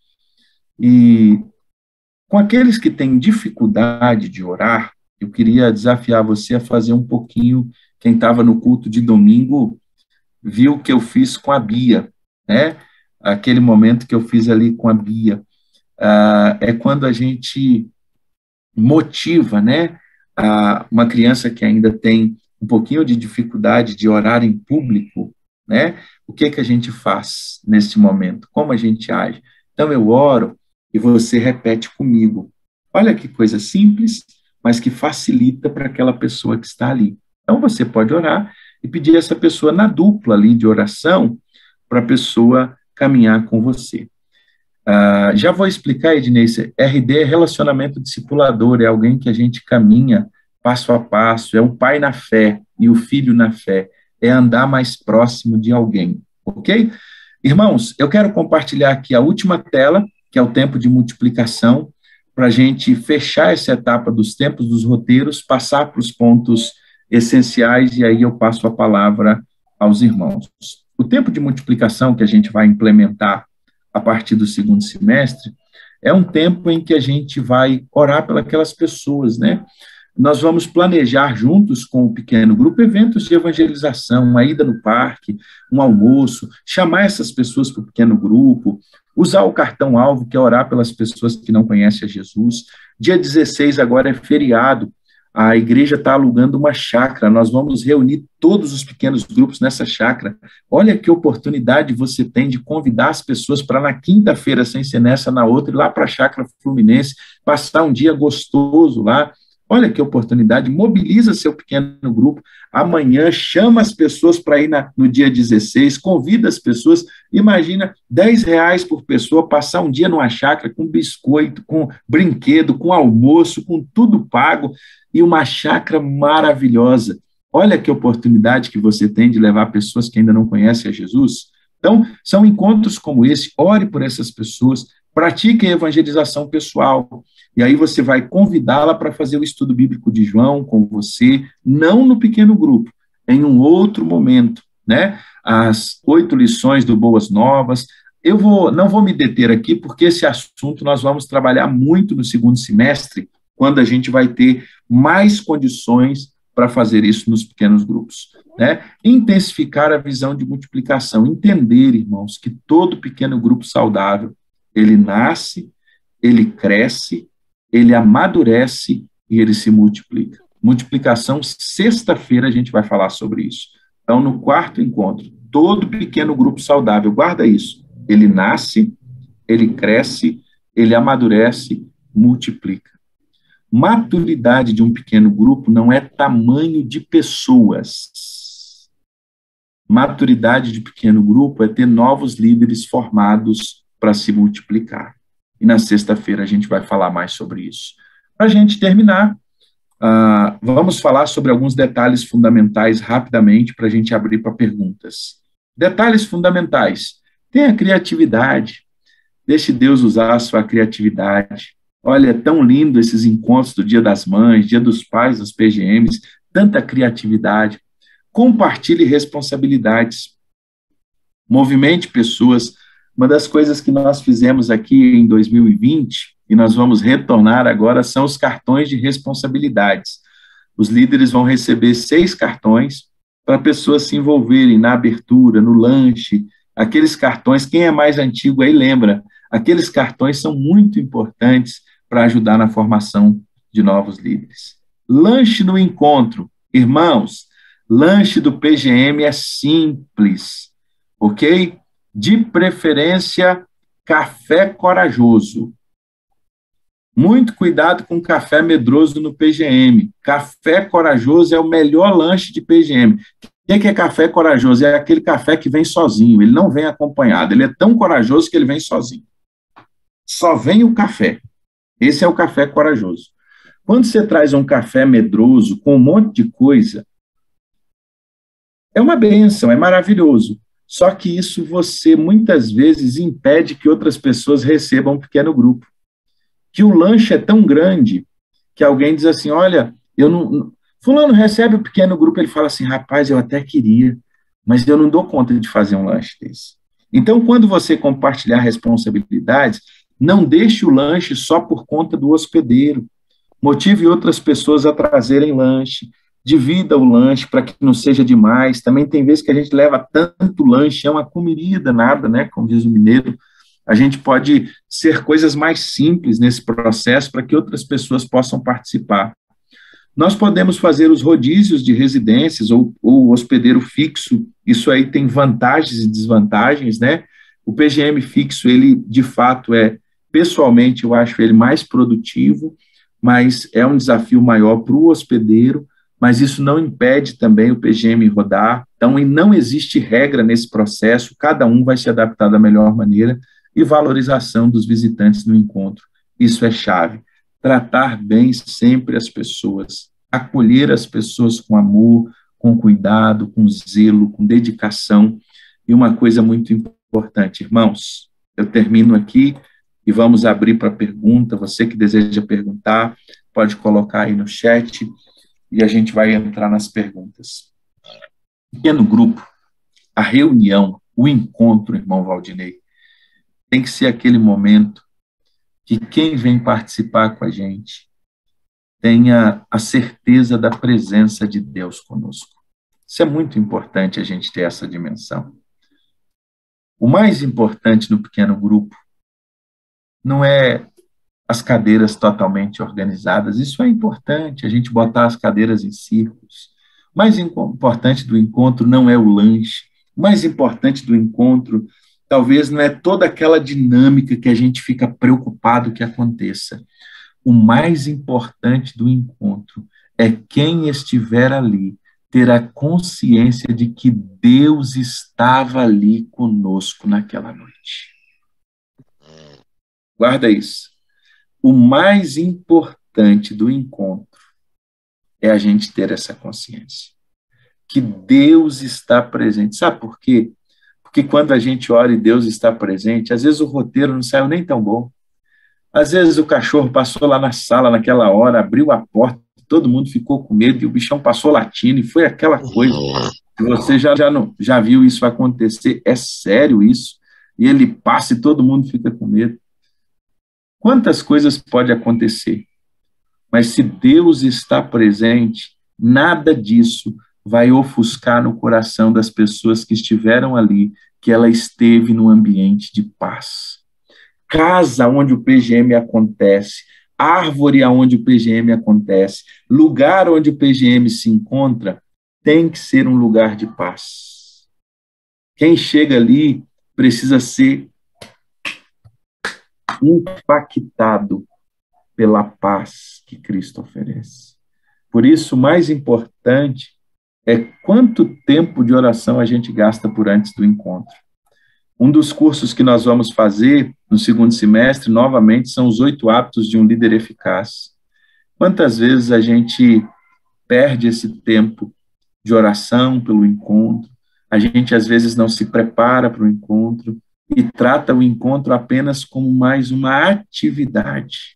E com aqueles que têm dificuldade de orar, eu queria desafiar você a fazer um pouquinho, quem estava no culto de domingo viu o que eu fiz com a Bia, né? Aquele momento que eu fiz ali com a Bia, é quando a gente motiva, né? Uma criança que ainda tem um pouquinho de dificuldade de orar em público, né? O que a gente faz nesse momento? Como a gente age? Então, eu oro e você repete comigo. Olha que coisa simples, mas que facilita para aquela pessoa que está ali. Então, você pode orar e pedir a essa pessoa na dupla ali de oração para a pessoa caminhar com você. Já vou explicar, Ednei, RD é relacionamento discipulador, é alguém que a gente caminha passo a passo, é o pai na fé e o filho na fé, é andar mais próximo de alguém, ok? Irmãos, eu quero compartilhar aqui a última tela, que é o tempo de multiplicação, para a gente fechar essa etapa dos tempos, dos roteiros, passar para os pontos essenciais, e aí eu passo a palavra aos irmãos. O tempo de multiplicação que a gente vai implementar a partir do segundo semestre é um tempo em que a gente vai orar pelas pessoas, né? Nós vamos planejar juntos com o pequeno grupo eventos de evangelização, uma ida no parque, um almoço, chamar essas pessoas para o pequeno grupo, usar o cartão-alvo, que é orar pelas pessoas que não conhecem a Jesus. Dia 16 agora é feriado, a igreja está alugando uma chácara, nós vamos reunir todos os pequenos grupos nessa chácara. Olha que oportunidade você tem de convidar as pessoas para na quinta-feira, sem ser nessa, na outra, ir lá para a chácara Fluminense, passar um dia gostoso lá. Olha que oportunidade, mobiliza seu pequeno grupo, amanhã chama as pessoas para ir no dia 16, convida as pessoas, imagina, R$ 10 por pessoa, passar um dia numa chácara com biscoito, com brinquedo, com almoço, com tudo pago, e uma chácara maravilhosa. Olha que oportunidade que você tem de levar pessoas que ainda não conhecem a Jesus. Então, são encontros como esse, ore por essas pessoas, pratique a evangelização pessoal, e aí você vai convidá-la para fazer o estudo bíblico de João com você, não no pequeno grupo, em um outro momento, né? As 8 lições do Boas Novas. Não vou me deter aqui, porque esse assunto nós vamos trabalhar muito no segundo semestre, quando a gente vai ter mais condições para fazer isso nos pequenos grupos. Né? Intensificar a visão de multiplicação, entender, irmãos, que todo pequeno grupo saudável, ele nasce, ele cresce, ele amadurece e ele se multiplica. Multiplicação, sexta-feira a gente vai falar sobre isso. Então, no quarto encontro, todo pequeno grupo saudável, guarda isso, ele nasce, ele cresce, ele amadurece, multiplica. Maturidade de um pequeno grupo não é tamanho de pessoas. Maturidade de pequeno grupo é ter novos líderes formados para se multiplicar. E na sexta-feira a gente vai falar mais sobre isso. Para a gente terminar, vamos falar sobre alguns detalhes fundamentais rapidamente para a gente abrir para perguntas. Detalhes fundamentais. Tenha criatividade. Deixe Deus usar a sua criatividade. Olha, é tão lindo esses encontros do Dia das Mães, Dia dos Pais, das PGMs, tanta criatividade. Compartilhe responsabilidades. Movimente pessoas. Uma das coisas que nós fizemos aqui em 2020, e nós vamos retornar agora, são os cartões de responsabilidades. Os líderes vão receber 6 cartões para pessoas se envolverem na abertura, no lanche. Aqueles cartões, quem é mais antigo aí lembra, aqueles cartões são muito importantes para ajudar na formação de novos líderes. Lanche no encontro. Irmãos, lanche do PGM é simples, ok? De preferência, café corajoso. Muito cuidado com café medroso no PGM. Café corajoso é o melhor lanche de PGM. O que é café corajoso? É aquele café que vem sozinho, ele não vem acompanhado. Ele é tão corajoso que ele vem sozinho. Só vem o café. Esse é o café corajoso. Quando você traz um café medroso com um monte de coisa, é uma bênção, é maravilhoso. Só que isso você muitas vezes impede que outras pessoas recebam um pequeno grupo. Que o lanche é tão grande que alguém diz assim, olha, eu não... Fulano recebe o pequeno grupo, ele fala assim, rapaz, eu até queria, mas eu não dou conta de fazer um lanche desse. Então, quando você compartilhar responsabilidades, não deixe o lanche só por conta do hospedeiro. Motive outras pessoas a trazerem lanche, divida o lanche para que não seja demais. Também tem vezes que a gente leva tanto lanche, é uma comida, nada, né? Como diz o mineiro. A gente pode ser coisas mais simples nesse processo para que outras pessoas possam participar. Nós podemos fazer os rodízios de residências ou hospedeiro fixo, isso aí tem vantagens e desvantagens, né? O PGM fixo, ele, de fato, pessoalmente, eu acho ele mais produtivo, mas é um desafio maior para o hospedeiro, mas isso não impede também o PGM rodar, então não existe regra nesse processo, cada um vai se adaptar da melhor maneira, e valorização dos visitantes no encontro, isso é chave. Tratar bem sempre as pessoas, acolher as pessoas com amor, com cuidado, com zelo, com dedicação, e uma coisa muito importante, irmãos, eu termino aqui e vamos abrir para pergunta, você que deseja perguntar, pode colocar aí no chat, e a gente vai entrar nas perguntas. Pequeno grupo, a reunião, o encontro, irmão Valdinei, tem que ser aquele momento que quem vem participar com a gente tenha a certeza da presença de Deus conosco. Isso é muito importante a gente ter essa dimensão. O mais importante no pequeno grupo não é as cadeiras totalmente organizadas, isso é importante, a gente botar as cadeiras em círculos. O mais importante do encontro não é o lanche, o mais importante do encontro talvez não é toda aquela dinâmica que a gente fica preocupado que aconteça. O mais importante do encontro é quem estiver ali ter a consciência de que Deus estava ali conosco naquela noite. Guarda isso. O mais importante do encontro é a gente ter essa consciência. Que Deus está presente. Sabe por quê? Porque quando a gente ora e Deus está presente, às vezes o roteiro não saiu nem tão bom. Às vezes o cachorro passou lá na sala naquela hora, abriu a porta, todo mundo ficou com medo e o bichão passou latindo e foi aquela coisa. Você já viu isso acontecer? É sério isso? E ele passa e todo mundo fica com medo. Quantas coisas pode acontecer? Mas se Deus está presente, nada disso vai ofuscar no coração das pessoas que estiveram ali, que ela esteve no ambiente de paz. Casa onde o PGM acontece, árvore aonde o PGM acontece, lugar onde o PGM se encontra, tem que ser um lugar de paz. Quem chega ali precisa ser impactado pela paz que Cristo oferece. Por isso, o mais importante é quanto tempo de oração a gente gasta por antes do encontro. Um dos cursos que nós vamos fazer no segundo semestre, novamente, são os 8 hábitos de um líder eficaz. Quantas vezes a gente perde esse tempo de oração pelo encontro, a gente às vezes não se prepara para o encontro e trata o encontro apenas como mais uma atividade.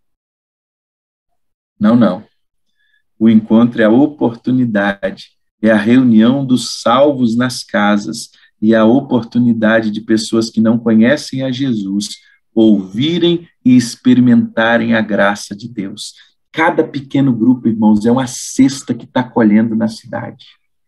Não, não. O encontro é a oportunidade, é a reunião dos salvos nas casas e a oportunidade de pessoas que não conhecem a Jesus ouvirem e experimentarem a graça de Deus. Cada pequeno grupo, irmãos, é uma cesta que está colhendo na cidade.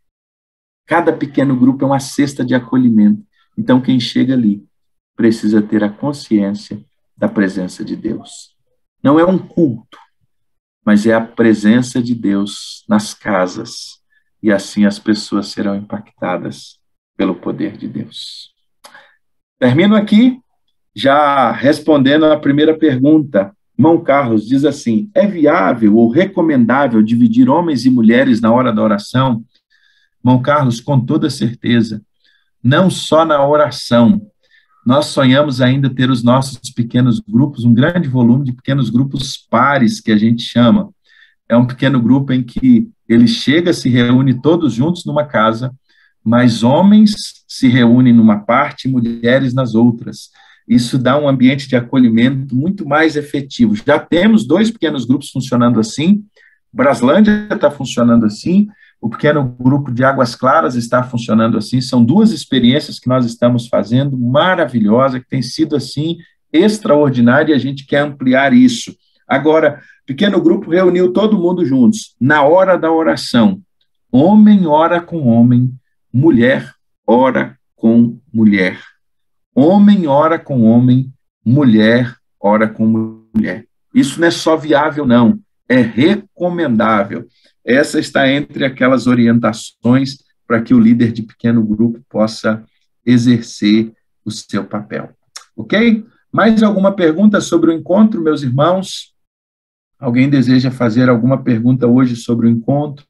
Cada pequeno grupo é uma cesta de acolhimento. Então, quem chega ali precisa ter a consciência da presença de Deus. Não é um culto, mas é a presença de Deus nas casas, e assim as pessoas serão impactadas pelo poder de Deus. Termino aqui, já respondendo a primeira pergunta. Irmão Carlos diz assim: é viável ou recomendável dividir homens e mulheres na hora da oração? Irmão Carlos, com toda certeza, não só na oração. Nós sonhamos ainda ter os nossos pequenos grupos, um grande volume de pequenos grupos pares, que a gente chama. É um pequeno grupo em que ele chega, se reúne todos juntos numa casa, mas homens se reúnem numa parte e mulheres nas outras. Isso dá um ambiente de acolhimento muito mais efetivo. Já temos 2 pequenos grupos funcionando assim, Braslândia está funcionando assim, o pequeno grupo de Águas Claras está funcionando assim. São 2 experiências que nós estamos fazendo, maravilhosa, que tem sido assim, extraordinária, e a gente quer ampliar isso. Agora, pequeno grupo reuniu todo mundo juntos, na hora da oração. Homem ora com homem, mulher ora com mulher. Homem ora com homem, mulher ora com mulher. Isso não é só viável, não, é recomendável. Essa está entre aquelas orientações para que o líder de pequeno grupo possa exercer o seu papel. Ok? Mais alguma pergunta sobre o encontro, meus irmãos? Alguém deseja fazer alguma pergunta hoje sobre o encontro,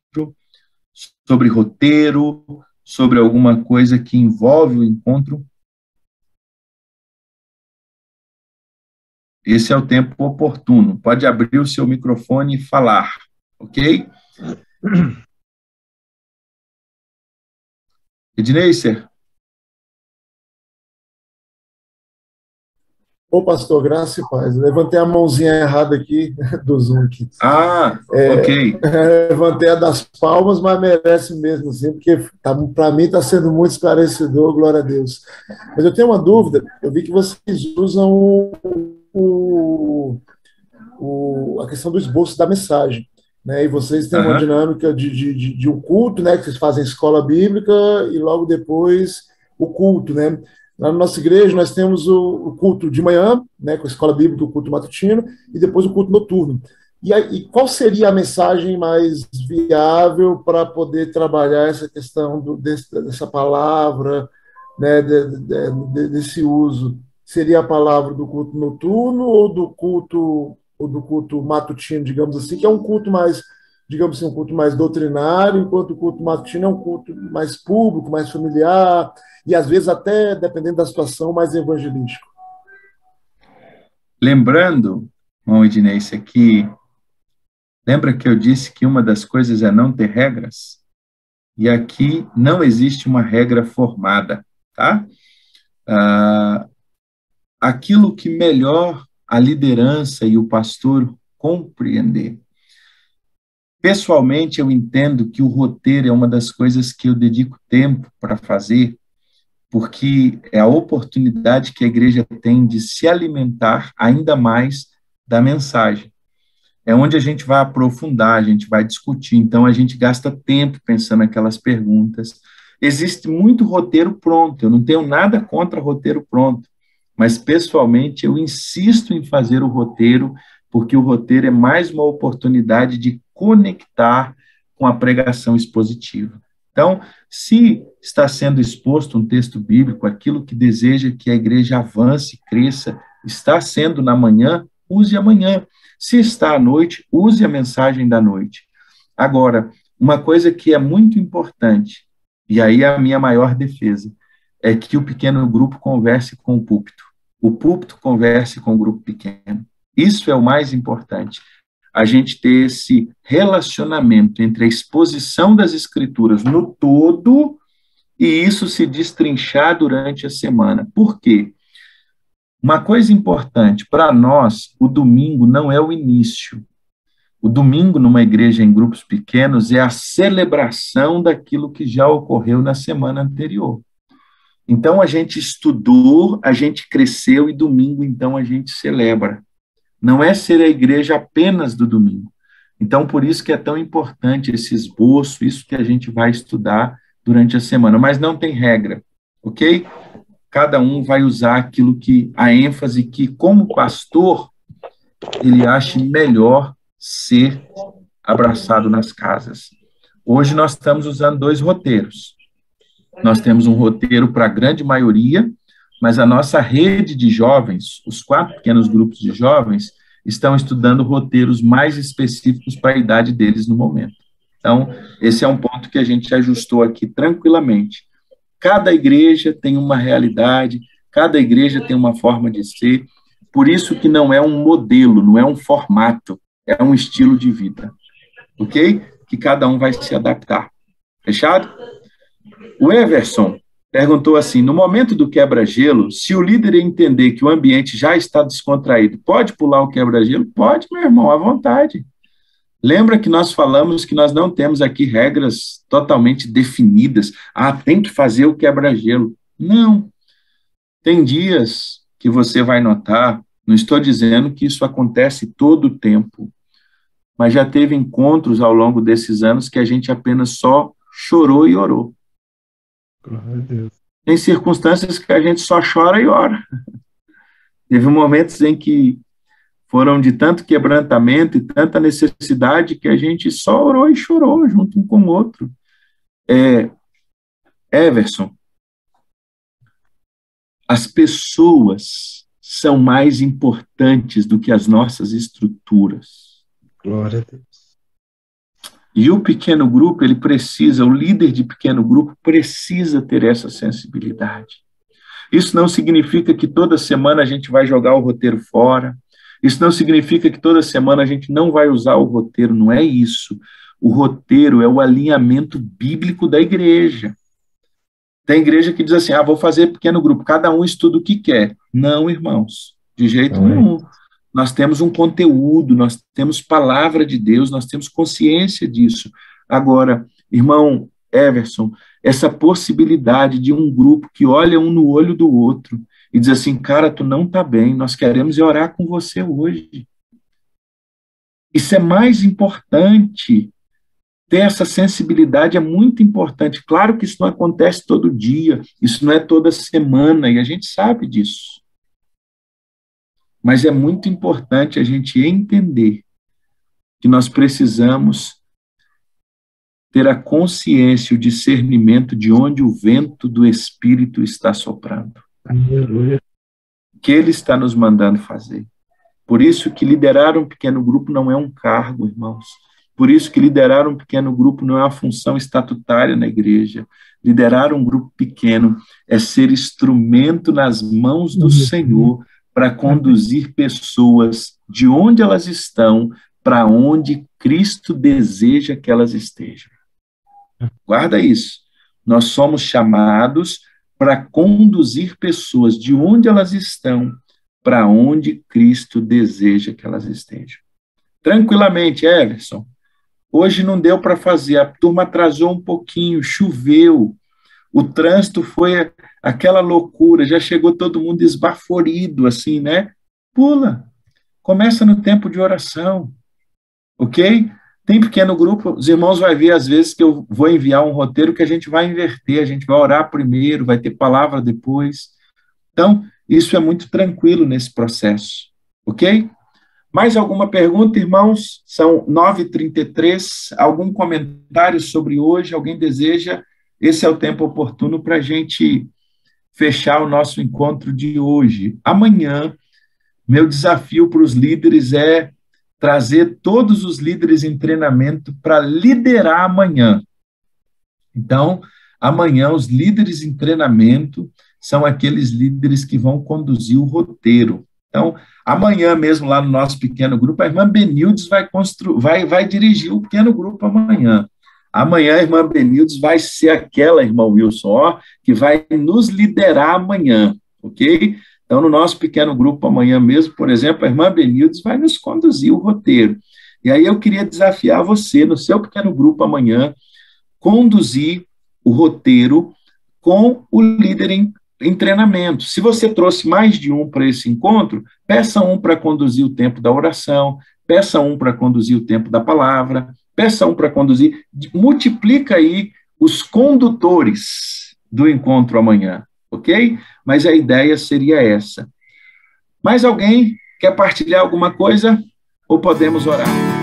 sobre roteiro, sobre alguma coisa que envolve o encontro? Esse é o tempo oportuno. Pode abrir o seu microfone e falar, ok? Edneiser? Ô, pastor, graça e paz. Levantei a mãozinha errada aqui do Zoom. Aqui. Ah, ok. Levantei a das palmas, mas merece mesmo, assim, porque para mim está sendo muito esclarecedor, glória a Deus. Mas eu tenho uma dúvida, eu vi que vocês usam a questão do esboço da mensagem, né? E vocês têm uma dinâmica de um culto, né? Que vocês fazem escola bíblica e logo depois o culto, né? Na nossa igreja, nós temos o culto de manhã, né, com a escola bíblica, o culto matutino, e depois o culto noturno. E qual seria a mensagem mais viável para poder trabalhar essa questão dessa palavra, né, desse uso? Seria a palavra do culto noturno ou do culto matutino, digamos assim, que é um culto mais, digamos assim, um culto mais doutrinário, enquanto o culto matutino é um culto mais público, mais familiar, e às vezes até, dependendo da situação, mais evangelístico. Lembrando, irmão Edneice, que lembra que eu disse que uma das coisas é não ter regras? E aqui não existe uma regra formada, tá? aquilo que melhor a liderança e o pastor compreender. Pessoalmente, eu entendo que o roteiro é uma das coisas que eu dedico tempo para fazer, porque é a oportunidade que a igreja tem de se alimentar ainda mais da mensagem. É onde a gente vai aprofundar, a gente vai discutir, então a gente gasta tempo pensando naquelas perguntas. Existe muito roteiro pronto, eu não tenho nada contra roteiro pronto, mas pessoalmente eu insisto em fazer o roteiro, porque o roteiro é mais uma oportunidade de conectar com a pregação expositiva. Então, se está sendo exposto um texto bíblico, aquilo que deseja que a igreja avance, cresça, está sendo na manhã, use amanhã. Se está à noite, use a mensagem da noite. Agora, uma coisa que é muito importante, e aí é a minha maior defesa, é que o pequeno grupo converse com o púlpito converse com o grupo pequeno. Isso é o mais importante, a gente ter esse relacionamento entre a exposição das escrituras no todo e isso se destrinchar durante a semana. Por quê? Uma coisa importante, para nós, o domingo não é o início. O domingo, numa igreja em grupos pequenos, é a celebração daquilo que já ocorreu na semana anterior. Então, a gente estudou, a gente cresceu, e domingo, então, a gente celebra. Não é ser a igreja apenas do domingo. Então, por isso que é tão importante esse esboço, isso que a gente vai estudar durante a semana. Mas não tem regra, ok? Cada um vai usar aquilo que, a ênfase que, como pastor, ele acha melhor ser abraçado nas casas. Hoje nós estamos usando 2 roteiros. Nós temos um roteiro para a grande maioria, mas a nossa rede de jovens, os 4 pequenos grupos de jovens, estão estudando roteiros mais específicos para a idade deles no momento. Então, esse é um ponto que a gente ajustou aqui tranquilamente. Cada igreja tem uma realidade, cada igreja tem uma forma de ser, por isso que não é um modelo, não é um formato, é um estilo de vida, ok? Que cada um vai se adaptar. Fechado? O Everson perguntou assim, no momento do quebra-gelo, se o líder entender que o ambiente já está descontraído, pode pular o quebra-gelo? Pode, meu irmão, à vontade. Lembra que nós falamos que nós não temos aqui regras totalmente definidas. Ah, tem que fazer o quebra-gelo. Não. Tem dias que você vai notar, não estou dizendo que isso acontece todo o tempo, mas já teve encontros ao longo desses anos que a gente apenas só chorou e orou. Glória a Deus. Tem circunstâncias que a gente só chora e ora. Teve momentos em que foram de tanto quebrantamento e tanta necessidade que a gente só orou e chorou junto um com o outro. Everson, as pessoas são mais importantes do que as nossas estruturas. Glória a Deus. E o pequeno grupo, ele precisa, o líder de pequeno grupo precisa ter essa sensibilidade. Isso não significa que toda semana a gente vai jogar o roteiro fora. Isso não significa que toda semana a gente não vai usar o roteiro, não é isso. O roteiro é o alinhamento bíblico da igreja. Tem igreja que diz assim, vou fazer pequeno grupo, cada um estuda o que quer. Não, irmãos, de jeito nenhum. Nós temos um conteúdo, nós temos palavra de Deus, nós temos consciência disso. Agora, irmão Everson, essa possibilidade de um grupo que olha um no olho do outro e diz assim, cara, tu não está bem, nós queremos ir orar com você hoje. Isso é mais importante. Ter essa sensibilidade é muito importante. Claro que isso não acontece todo dia, isso não é toda semana, e a gente sabe disso. Mas é muito importante a gente entender que nós precisamos ter a consciência, o discernimento de onde o vento do Espírito está soprando. Aleluia. O que ele está nos mandando fazer. Por isso que liderar um pequeno grupo não é um cargo, irmãos. Por isso que liderar um pequeno grupo não é uma função estatutária na igreja. Liderar um grupo pequeno é ser instrumento nas mãos do Senhor para conduzir pessoas de onde elas estão para onde Cristo deseja que elas estejam. Guarda isso. Nós somos chamados para conduzir pessoas de onde elas estão para onde Cristo deseja que elas estejam. Tranquilamente, Everson. Hoje não deu para fazer, a turma atrasou um pouquinho, choveu, o trânsito foi aquela loucura, já chegou todo mundo esbaforido, assim, né? Pula, começa no tempo de oração, ok? Tem pequeno grupo, os irmãos vão ver às vezes que eu vou enviar um roteiro que a gente vai inverter, a gente vai orar primeiro, vai ter palavra depois. Então, isso é muito tranquilo nesse processo, ok? Mais alguma pergunta, irmãos? São 9h33. Algum comentário sobre hoje? Alguém deseja? Esse é o tempo oportuno para a gente fechar o nosso encontro de hoje. Amanhã, meu desafio para os líderes é trazer todos os líderes em treinamento para liderar amanhã. Então, amanhã, os líderes em treinamento são aqueles líderes que vão conduzir o roteiro. Então, amanhã mesmo, lá no nosso pequeno grupo, a irmã Benildes vai dirigir o pequeno grupo amanhã. Amanhã a irmã Benildes vai ser aquela, irmão Wilson, ó, que vai nos liderar amanhã, ok? Então, no nosso pequeno grupo amanhã mesmo, por exemplo, a irmã Benildes vai nos conduzir o roteiro. E aí eu queria desafiar você, no seu pequeno grupo amanhã, conduzir o roteiro com o líder em treinamento. Se você trouxe mais de um para esse encontro, peça um para conduzir o tempo da oração, peça um para conduzir o tempo da palavra, peça um para conduzir, multiplica aí os condutores do encontro amanhã, ok? Mas a ideia seria essa. Mais alguém quer partilhar alguma coisa? Ou podemos orar?